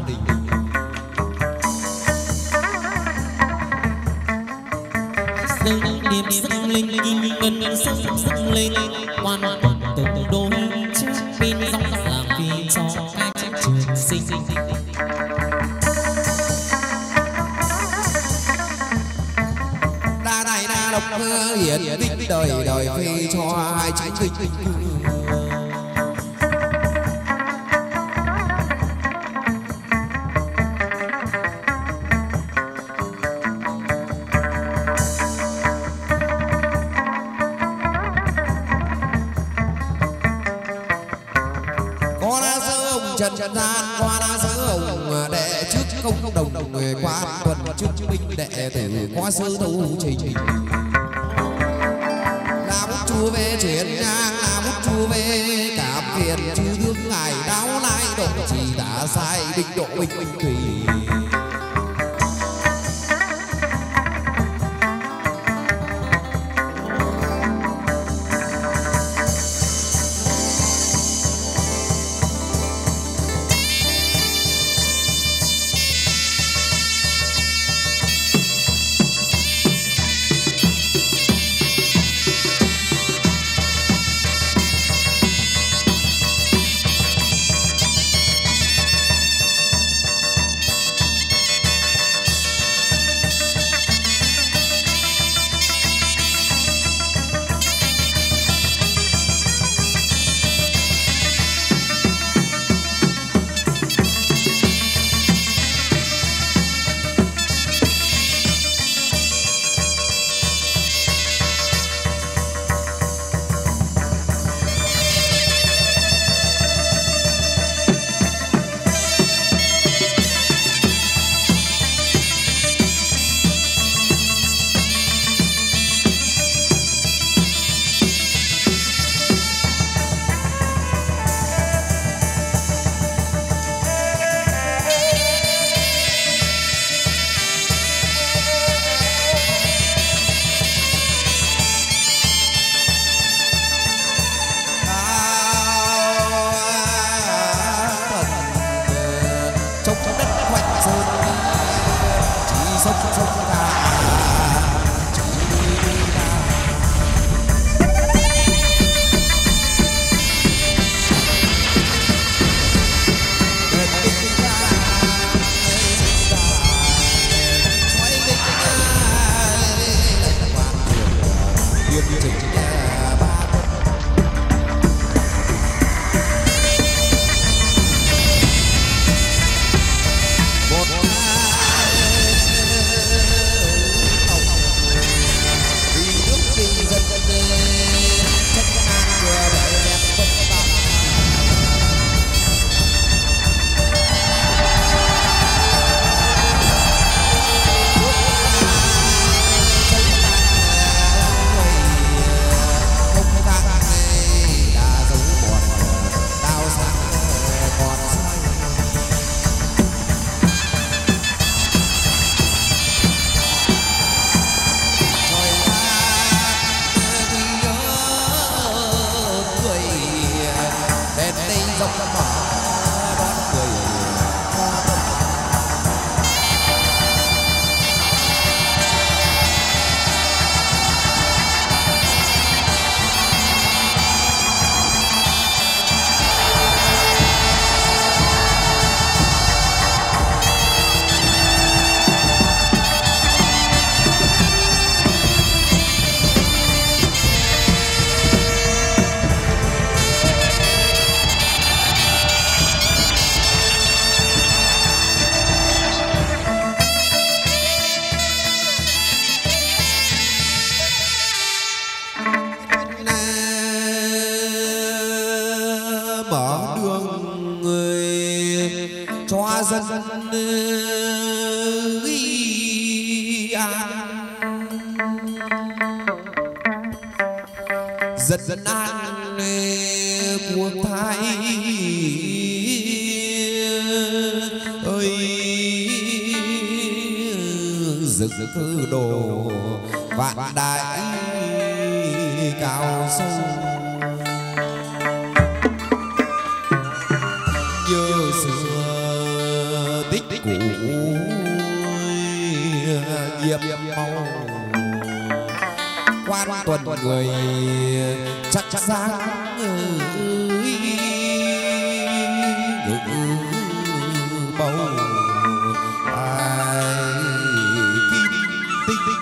dâng điệp dâng lên kim ngân dâng lên quan tổng đôi trước bên dòng làm vì cho cái trường sinh đa này đa độc hiển tích đời đời phi cho hai chính kinh trần gian qua đã giữ ông đệ trước không đồng người quan tuần trước minh đệ tử qua sư tu trình là bút chú về chiến nhang là bút chú về cảm phiền chư thương ngài đáo lại độ chỉ đã sai định độ bình thủy dân an dân an quốc thái ơi dựng thư đồ vạn đại cao sâu nhớ xưa tích cũ nhiệm mau quan tuần người chắc sáng bầu ai tinh tinh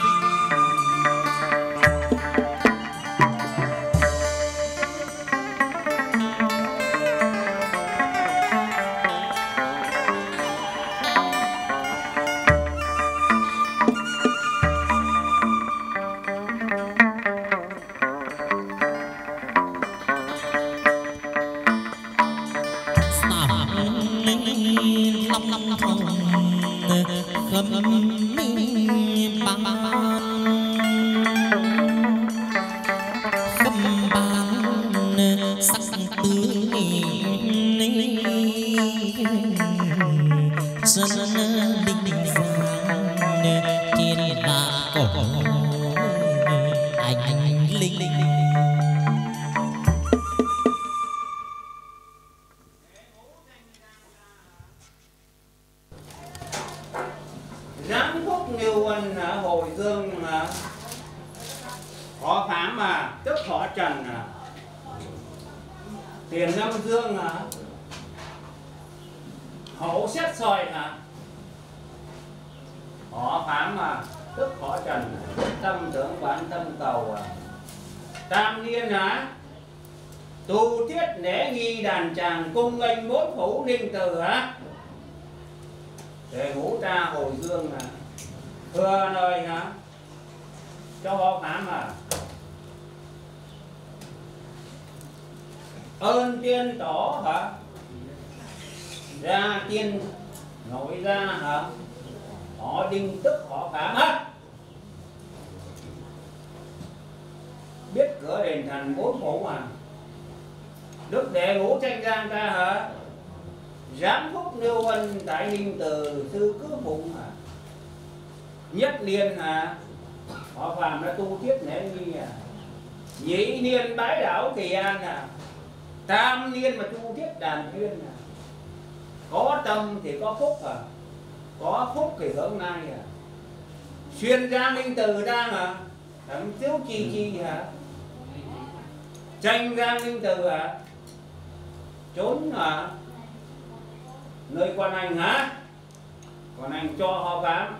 Giám khúc Nghiêu Quân hồi dương họ Phạm tức họ Trần tiền Nam Dương hậu xét soi họ Phạm tức họ Trần tâm tưởng bản tâm cầu tam niên tu tiết lễ nghi đàn tràng cung nghênh bốn phủ ninh từ để ngũ tra hồi dương thưa nơi cho họ Phạm ơn tiên tổ ra tiên nội ra họ đinh tức họ Phạm biết cửa đền thành bốn phủ đức đệ ngũ tranh giang ta giám khúc Nghiêu Quân tại Ninh Từ sư cứ phụng nhất niên họ Phạm đã tu tiết lễ nghi nhị niên bái đảo Kỳ An tam niên mà tu tiết đàn duyên có tâm thì có phúc có phúc thì hưởng nay xuyên ra Ninh Từ ra thằng Tiếu Chi tranh ra Ninh Từ trốn nơi quan anh quan anh cho họ Phạm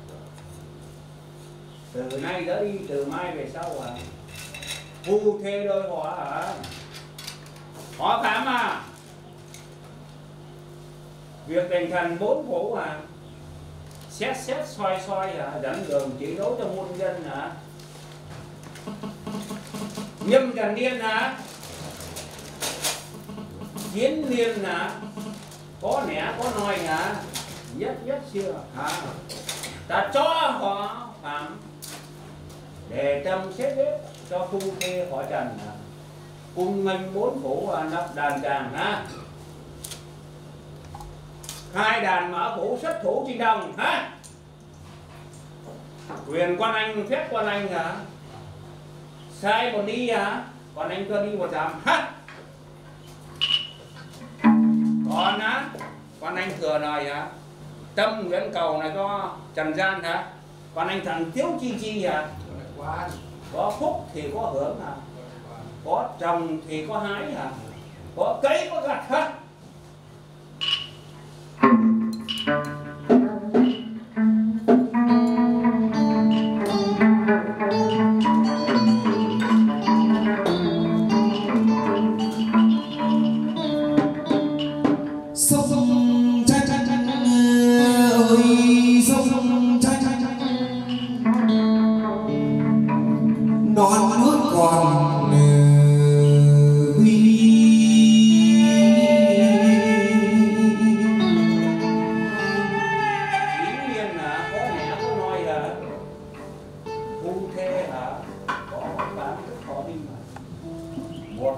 từ nay đã đi từ mai về sau phu thê đôi họ Phạm việc đền thành bốn phủ xét soi dẫn đường chỉ đấu cho muôn dân nhâm dần niên kiến niên có nẻ có nói nhất xưa ta cho họ Phạm để tâm xét hết cho phu thê họ Trần cung nghênh bốn phủ nắp đàn tràng hai đàn mở phủ xuất thủ trên đồng quyền quan anh phép quan anh sai một đi quan anh cho đi một dặm còn quan anh thừa lời tâm nguyện cầu này cho trần gian quan anh thằng Tiếu Chi có phúc thì có hưởng có trồng thì có hái có cấy có gặt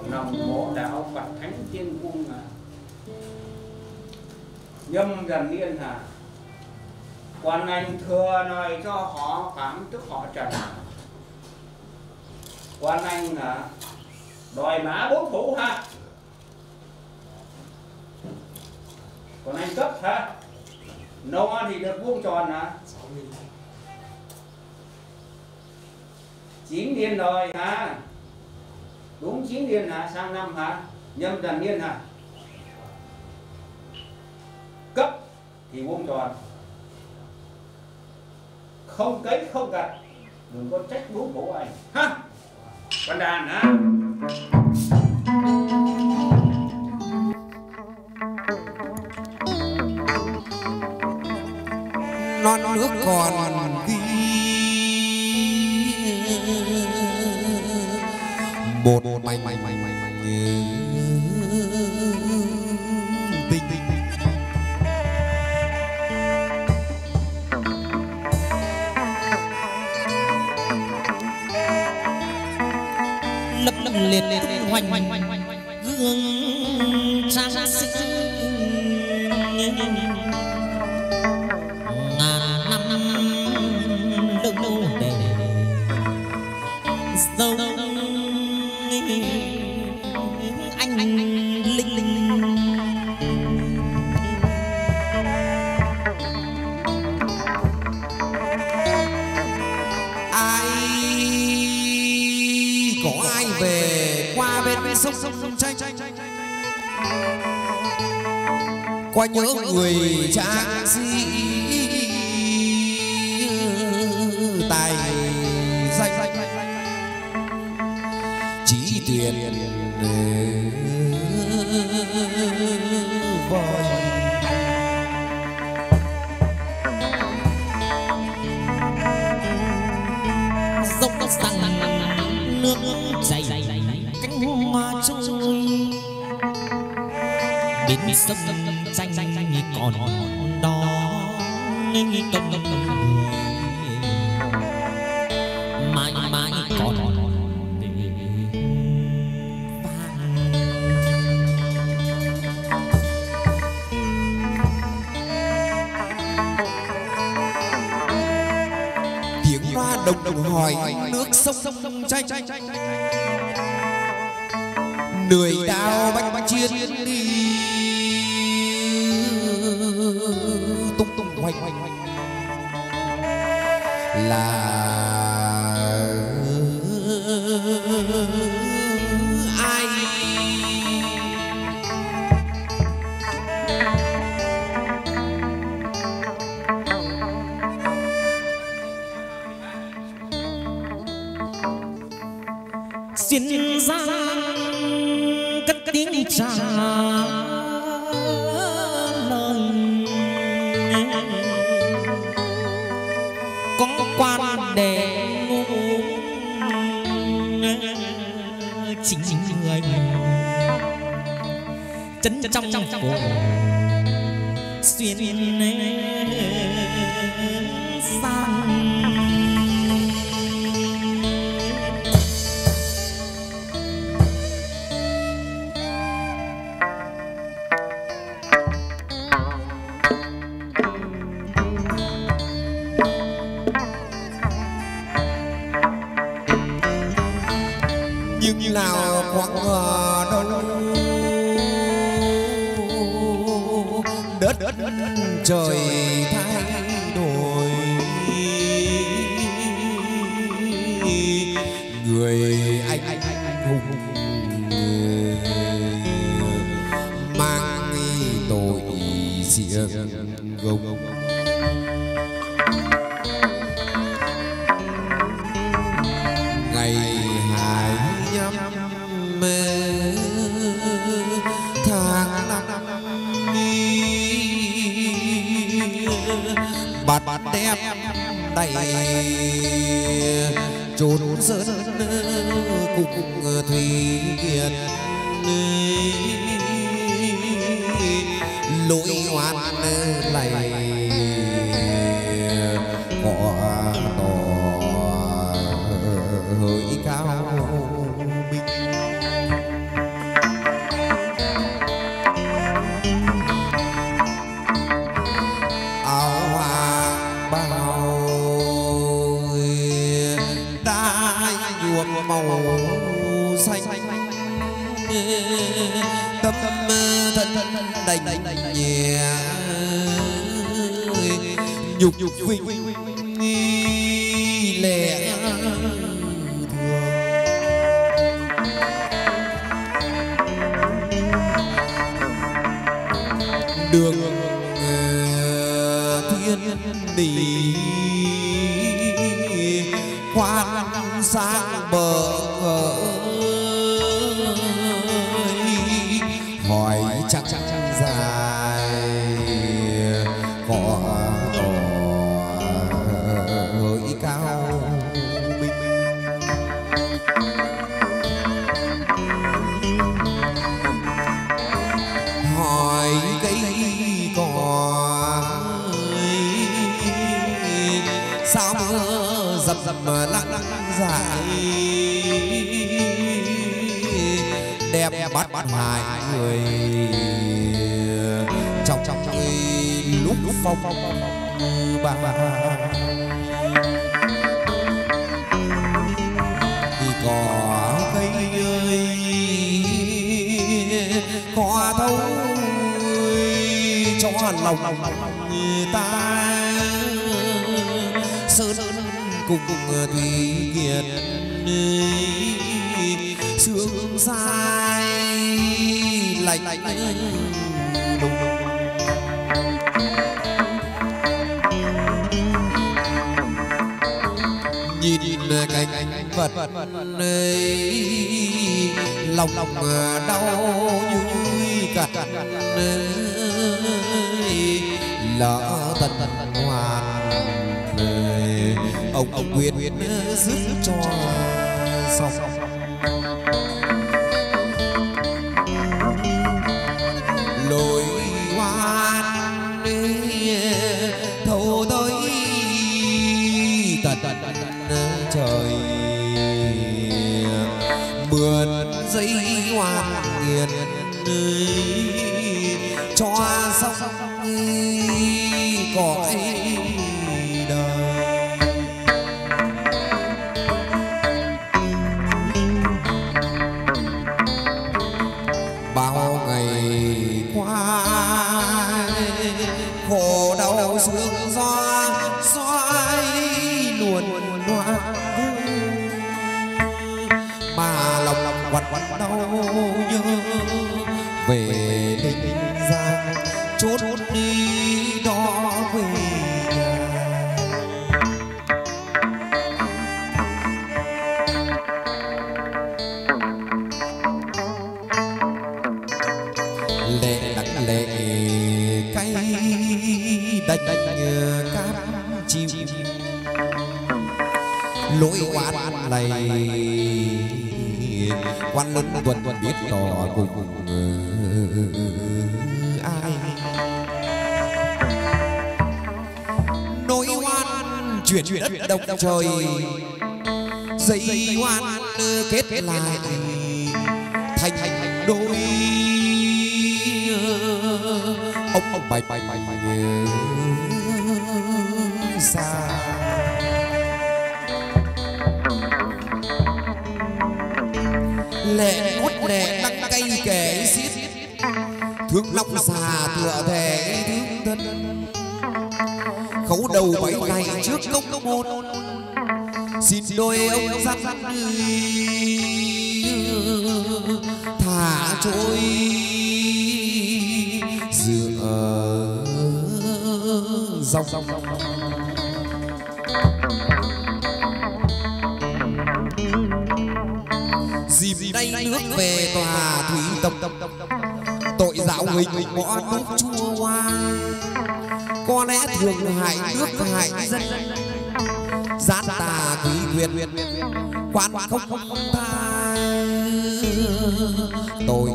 nòng mộ đạo Phật thánh tiên cung nhâm dần niên quan anh thừa nói cho họ cảm tức họ trần. Quan anh đòi mã 4 phủ còn anh cấp no thì được vuông tròn 9 niên rồi đúng 9 niên sang năm nhâm dần niên cấp thì vuông tròn, không cấy không gặt, đừng có trách bố bố anh con đàn non nước còn ghi một mày tình lập liệt hoành gương trang sĩ ngàn năm lâu để dấu anh linh ai về qua bên sông tranh qua nhớ người trang sĩ tài danh trí tuyệt vời dốc sang nước chảy cánh hoa trôi bên sông tranh còn đó công mãi mãi còn tiếng loa đồng hỏi nước sông tranh người đào bách chiến đi tung hoành là ai xuyên ra cất tiếng trả lời có quan để chính người chân trong cổ xuyên sang nhưng nào quãng đâu đất trời thay đổi người anh hùng mang tội xiềng gông ngày hai nhâm tháng năm bạt đẹp đầy chốn sơn cùng thủy kiệt lỗi oan lầy họ tỏ hơi cao minh xanh tâm thân đành nhẹ nhục vinh lẽ đường thiên lý khoan sang bờ hỏi chắc dài có hỡi cao minh hỏi cây cỏ sao mưa dầm lặng dài đẹp bắt hại người trong lúc phong ba thì có cây ơi có thấu cho lòng ta sơn cùng thủy kiệt sương sai lạnh nhìn cảnh vật ấy lòng đau như cắt lỡ tận hoàn ông quyết dứt cho xong lối hoan thâu tới tận trời mượn dây hoan nghiền cho xong cõi đời bao ngày qua khổ đau sương gió xoay luồn loạn mà lòng quặn đau nhớ về Ninh Giang chốt đi đó về lệ đắng lệ cay đành cam chịu lỗi oan này quan lớn tuần biết tỏ cùng ai nỗi oan chuyển đất động trời dây oan kết lại thành đôi ông bạch xa lệ quất lệ đắng cay kẻ xiết thương long già tựa thể thương thân khấu đầu bảy ngày trước công môn xin đôi ông dắt thả trôi dựa dòng dìm đây nước về tòa thủy tông tội giáo hình bỏ nước chua hoa có lẽ thường hại nước hại dân gian tà quý quyền quan không tha tội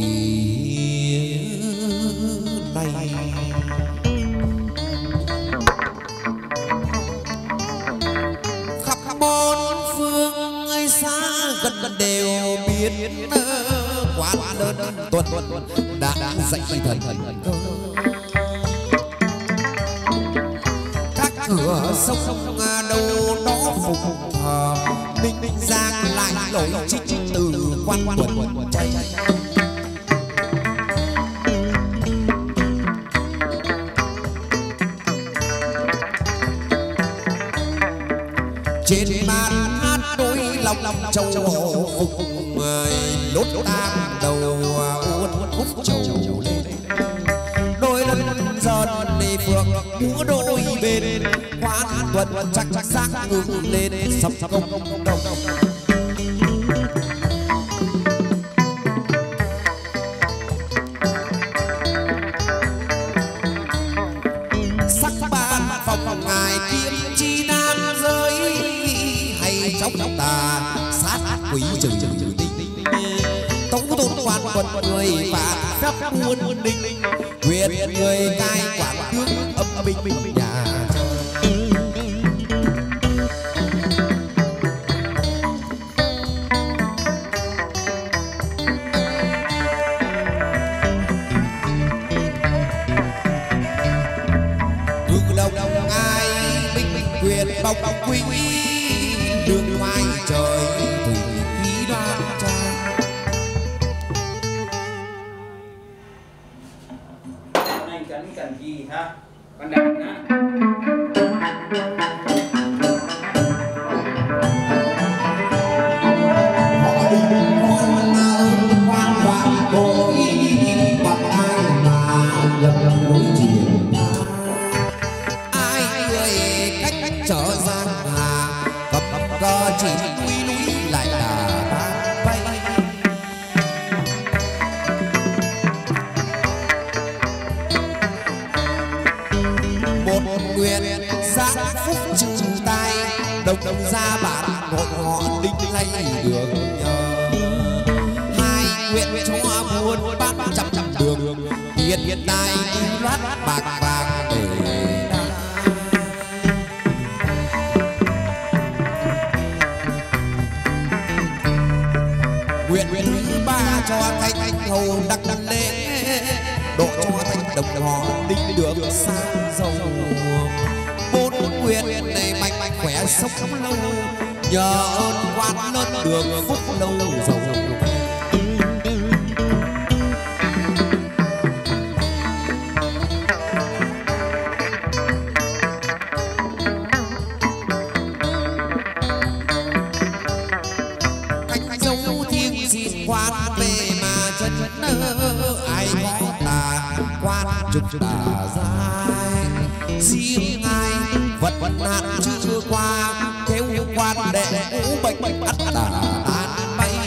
này khắp bốn phương ơi xa gần đều biết quan lớn tuần đã dạy thần cơ các cửa sông đâu đó phục thờ Ninh Giang lại nổi trích từ quan quần chay. Trên bàn hát đôi lòng châu hộ phục lốt tam đầu uốn khúc trầu lên đôi lần giòn đi phượng múa đôi bên quán tuần chắc xác ngừng lên sập công đồng sắc ban phòng ngài kiếm chi nam giới hay chóc tà sát quý trừ tinh tống tôn quan quần người phạt phép muôn đinh quyền người cai quản tướng âm bình nhà đồng ai bình quyền bọc quy đường ngoài trời thủy khí đoan trang. Anh cần gì ha? Con đàn á. Họ đi con quan vạn cội bằng ai mà lập nối triền ai người cách trở giang hà cầm cờ chỉ núi núi lại là tan bay một nguyện giác phúc trừ tai đồng ra bản hội họ đinh lay được nhờ hai nguyện cho buôn bán trăm đường hiện tại loát bạc vàng để nguyện thứ ba cho thanh hầu đắc lễ độ cho thanh đồng họ đinh được sang giàu bốn nguyện này mạnh khỏe sống lâu nhờ ơn quan lớn được phúc lâu giàu quan về mà chân ai có tà quan trục tà dài riêng ai vật nạn chưa qua theo quan đệ ngũ bệnh ắt tà tan bay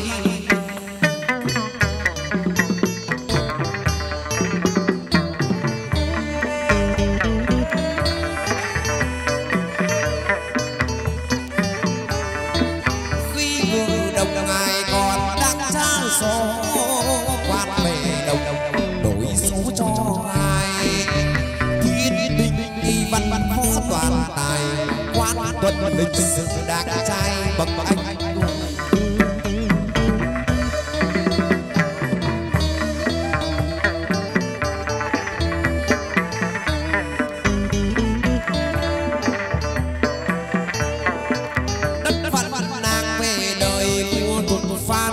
khi người đồng ngài còn số quan về đồng đổi số cho ai thiên đình đi văn phó toàn tài quan tuần lịch sử đang trai bậc anh đất phận nàng về đời vua thuộc phan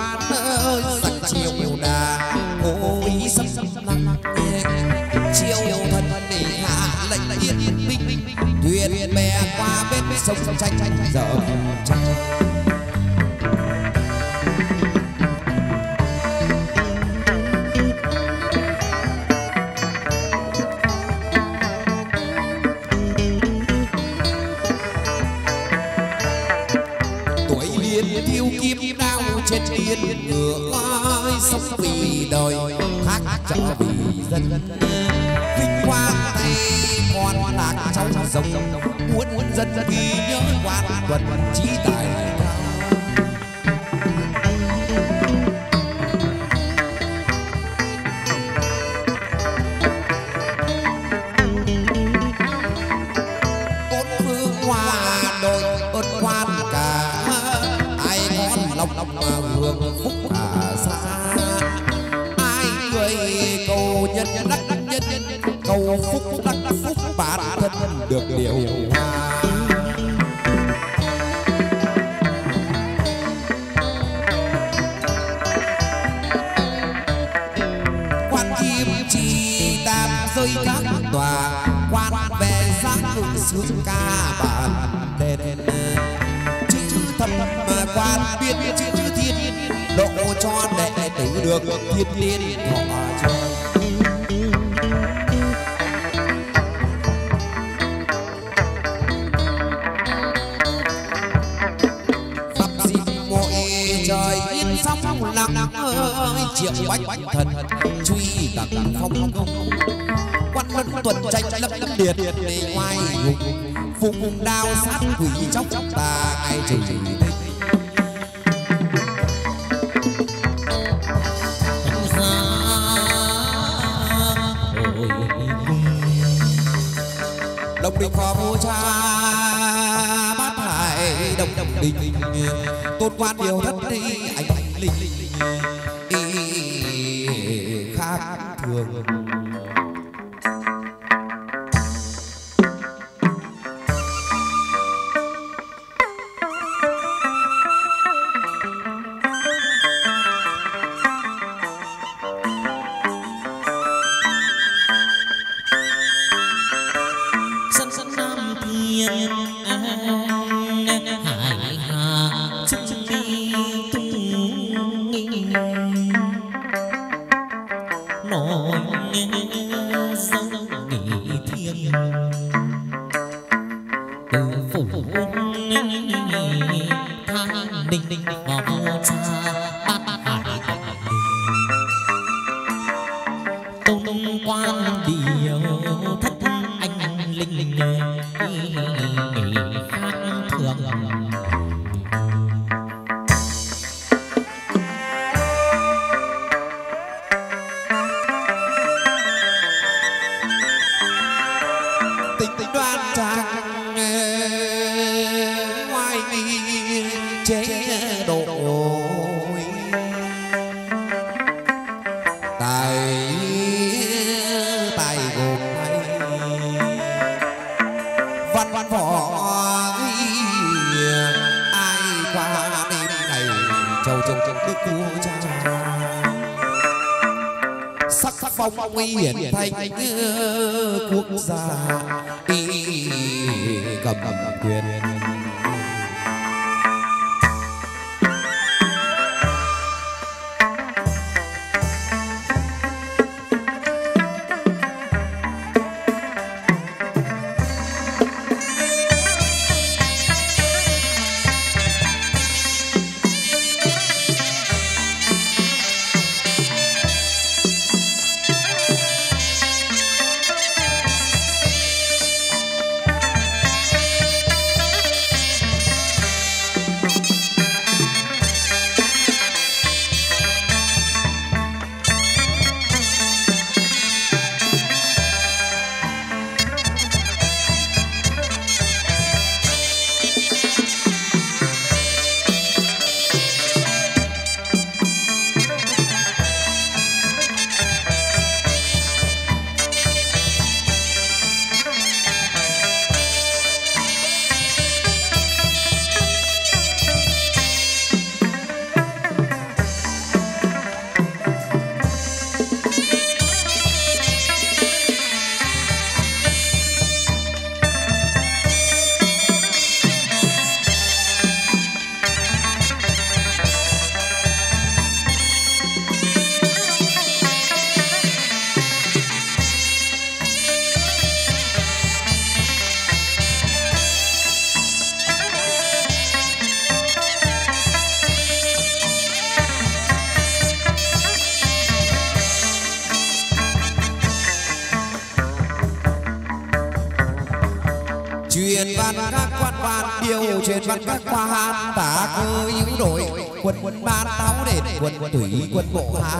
sắp lặng chiêu thần để hạ lệnh yên binh thuyền bè qua bên sông tranh giờ tuổi liên thiêu kim đao trên yên ngựa ơi sông vì đời khác trở vì dân vinh quang tay còn lạc trong sông muốn dân ghi nhớ quan tuần trí tài bốn phương hoa đôi ơn quan cả ai con lòng mà hưởng phúc cả xa ai người cầu nhân đắc nhân cầu phúc đắc phúc bản thân được điều hòa. Quan Kim Chi tam rơi các tòa quan về giác ngự xuống ca bản đền chữ thập mà quan biên chữ thiên độ cho đệ tử được thiên liên họ cho. Pháp gì mỗi trời yên sóng lặng ơi triệu bách thần truy tặc phong công quan luân tuần tranh lâm liệt để ngoài vùng đao sát quỷ chóc ta ai chừng đồng đình phò vua cha bát hải đồng đình tôn quan điều thất đi anh linh khác thường. Nguy hiển thành quốc gia cầm quyền. truyền văn các quan văn điều truyền văn các quan tả cơ hữu đội quân ban táo đền quân thủy quân bộ hai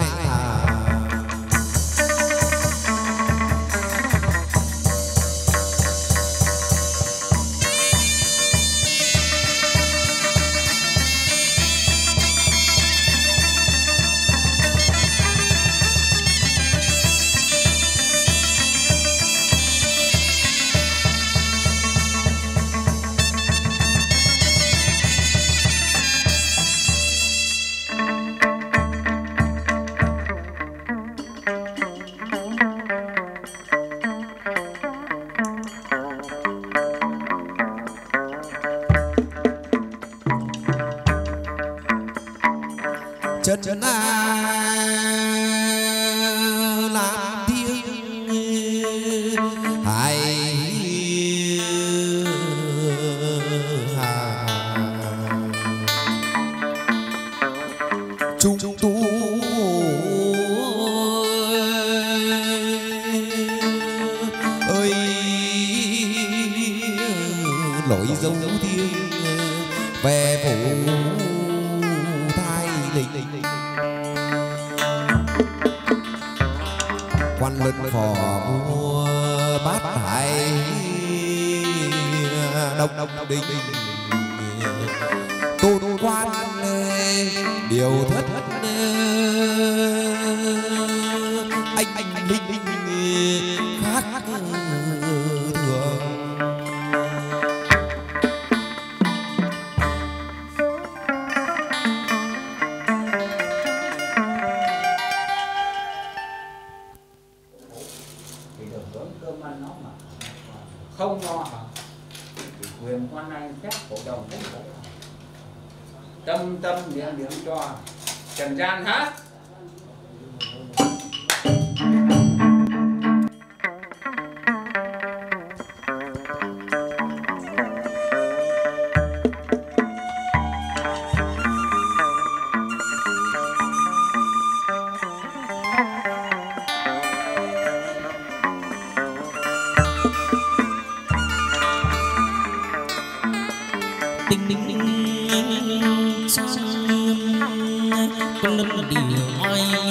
chân làm thiêng hai trung tu ơi lội dấu thiêng về phủ thai linh quan lân phò mua bát hải đông đình tôn quan điều thất anh linh khác thường thì được hưởng cơm ăn nó mà không lo hả? Quyền quan anh phép cổ đồng cũng khổ. Tâm tâm điện điện cho trần gian hát. con lân điều oai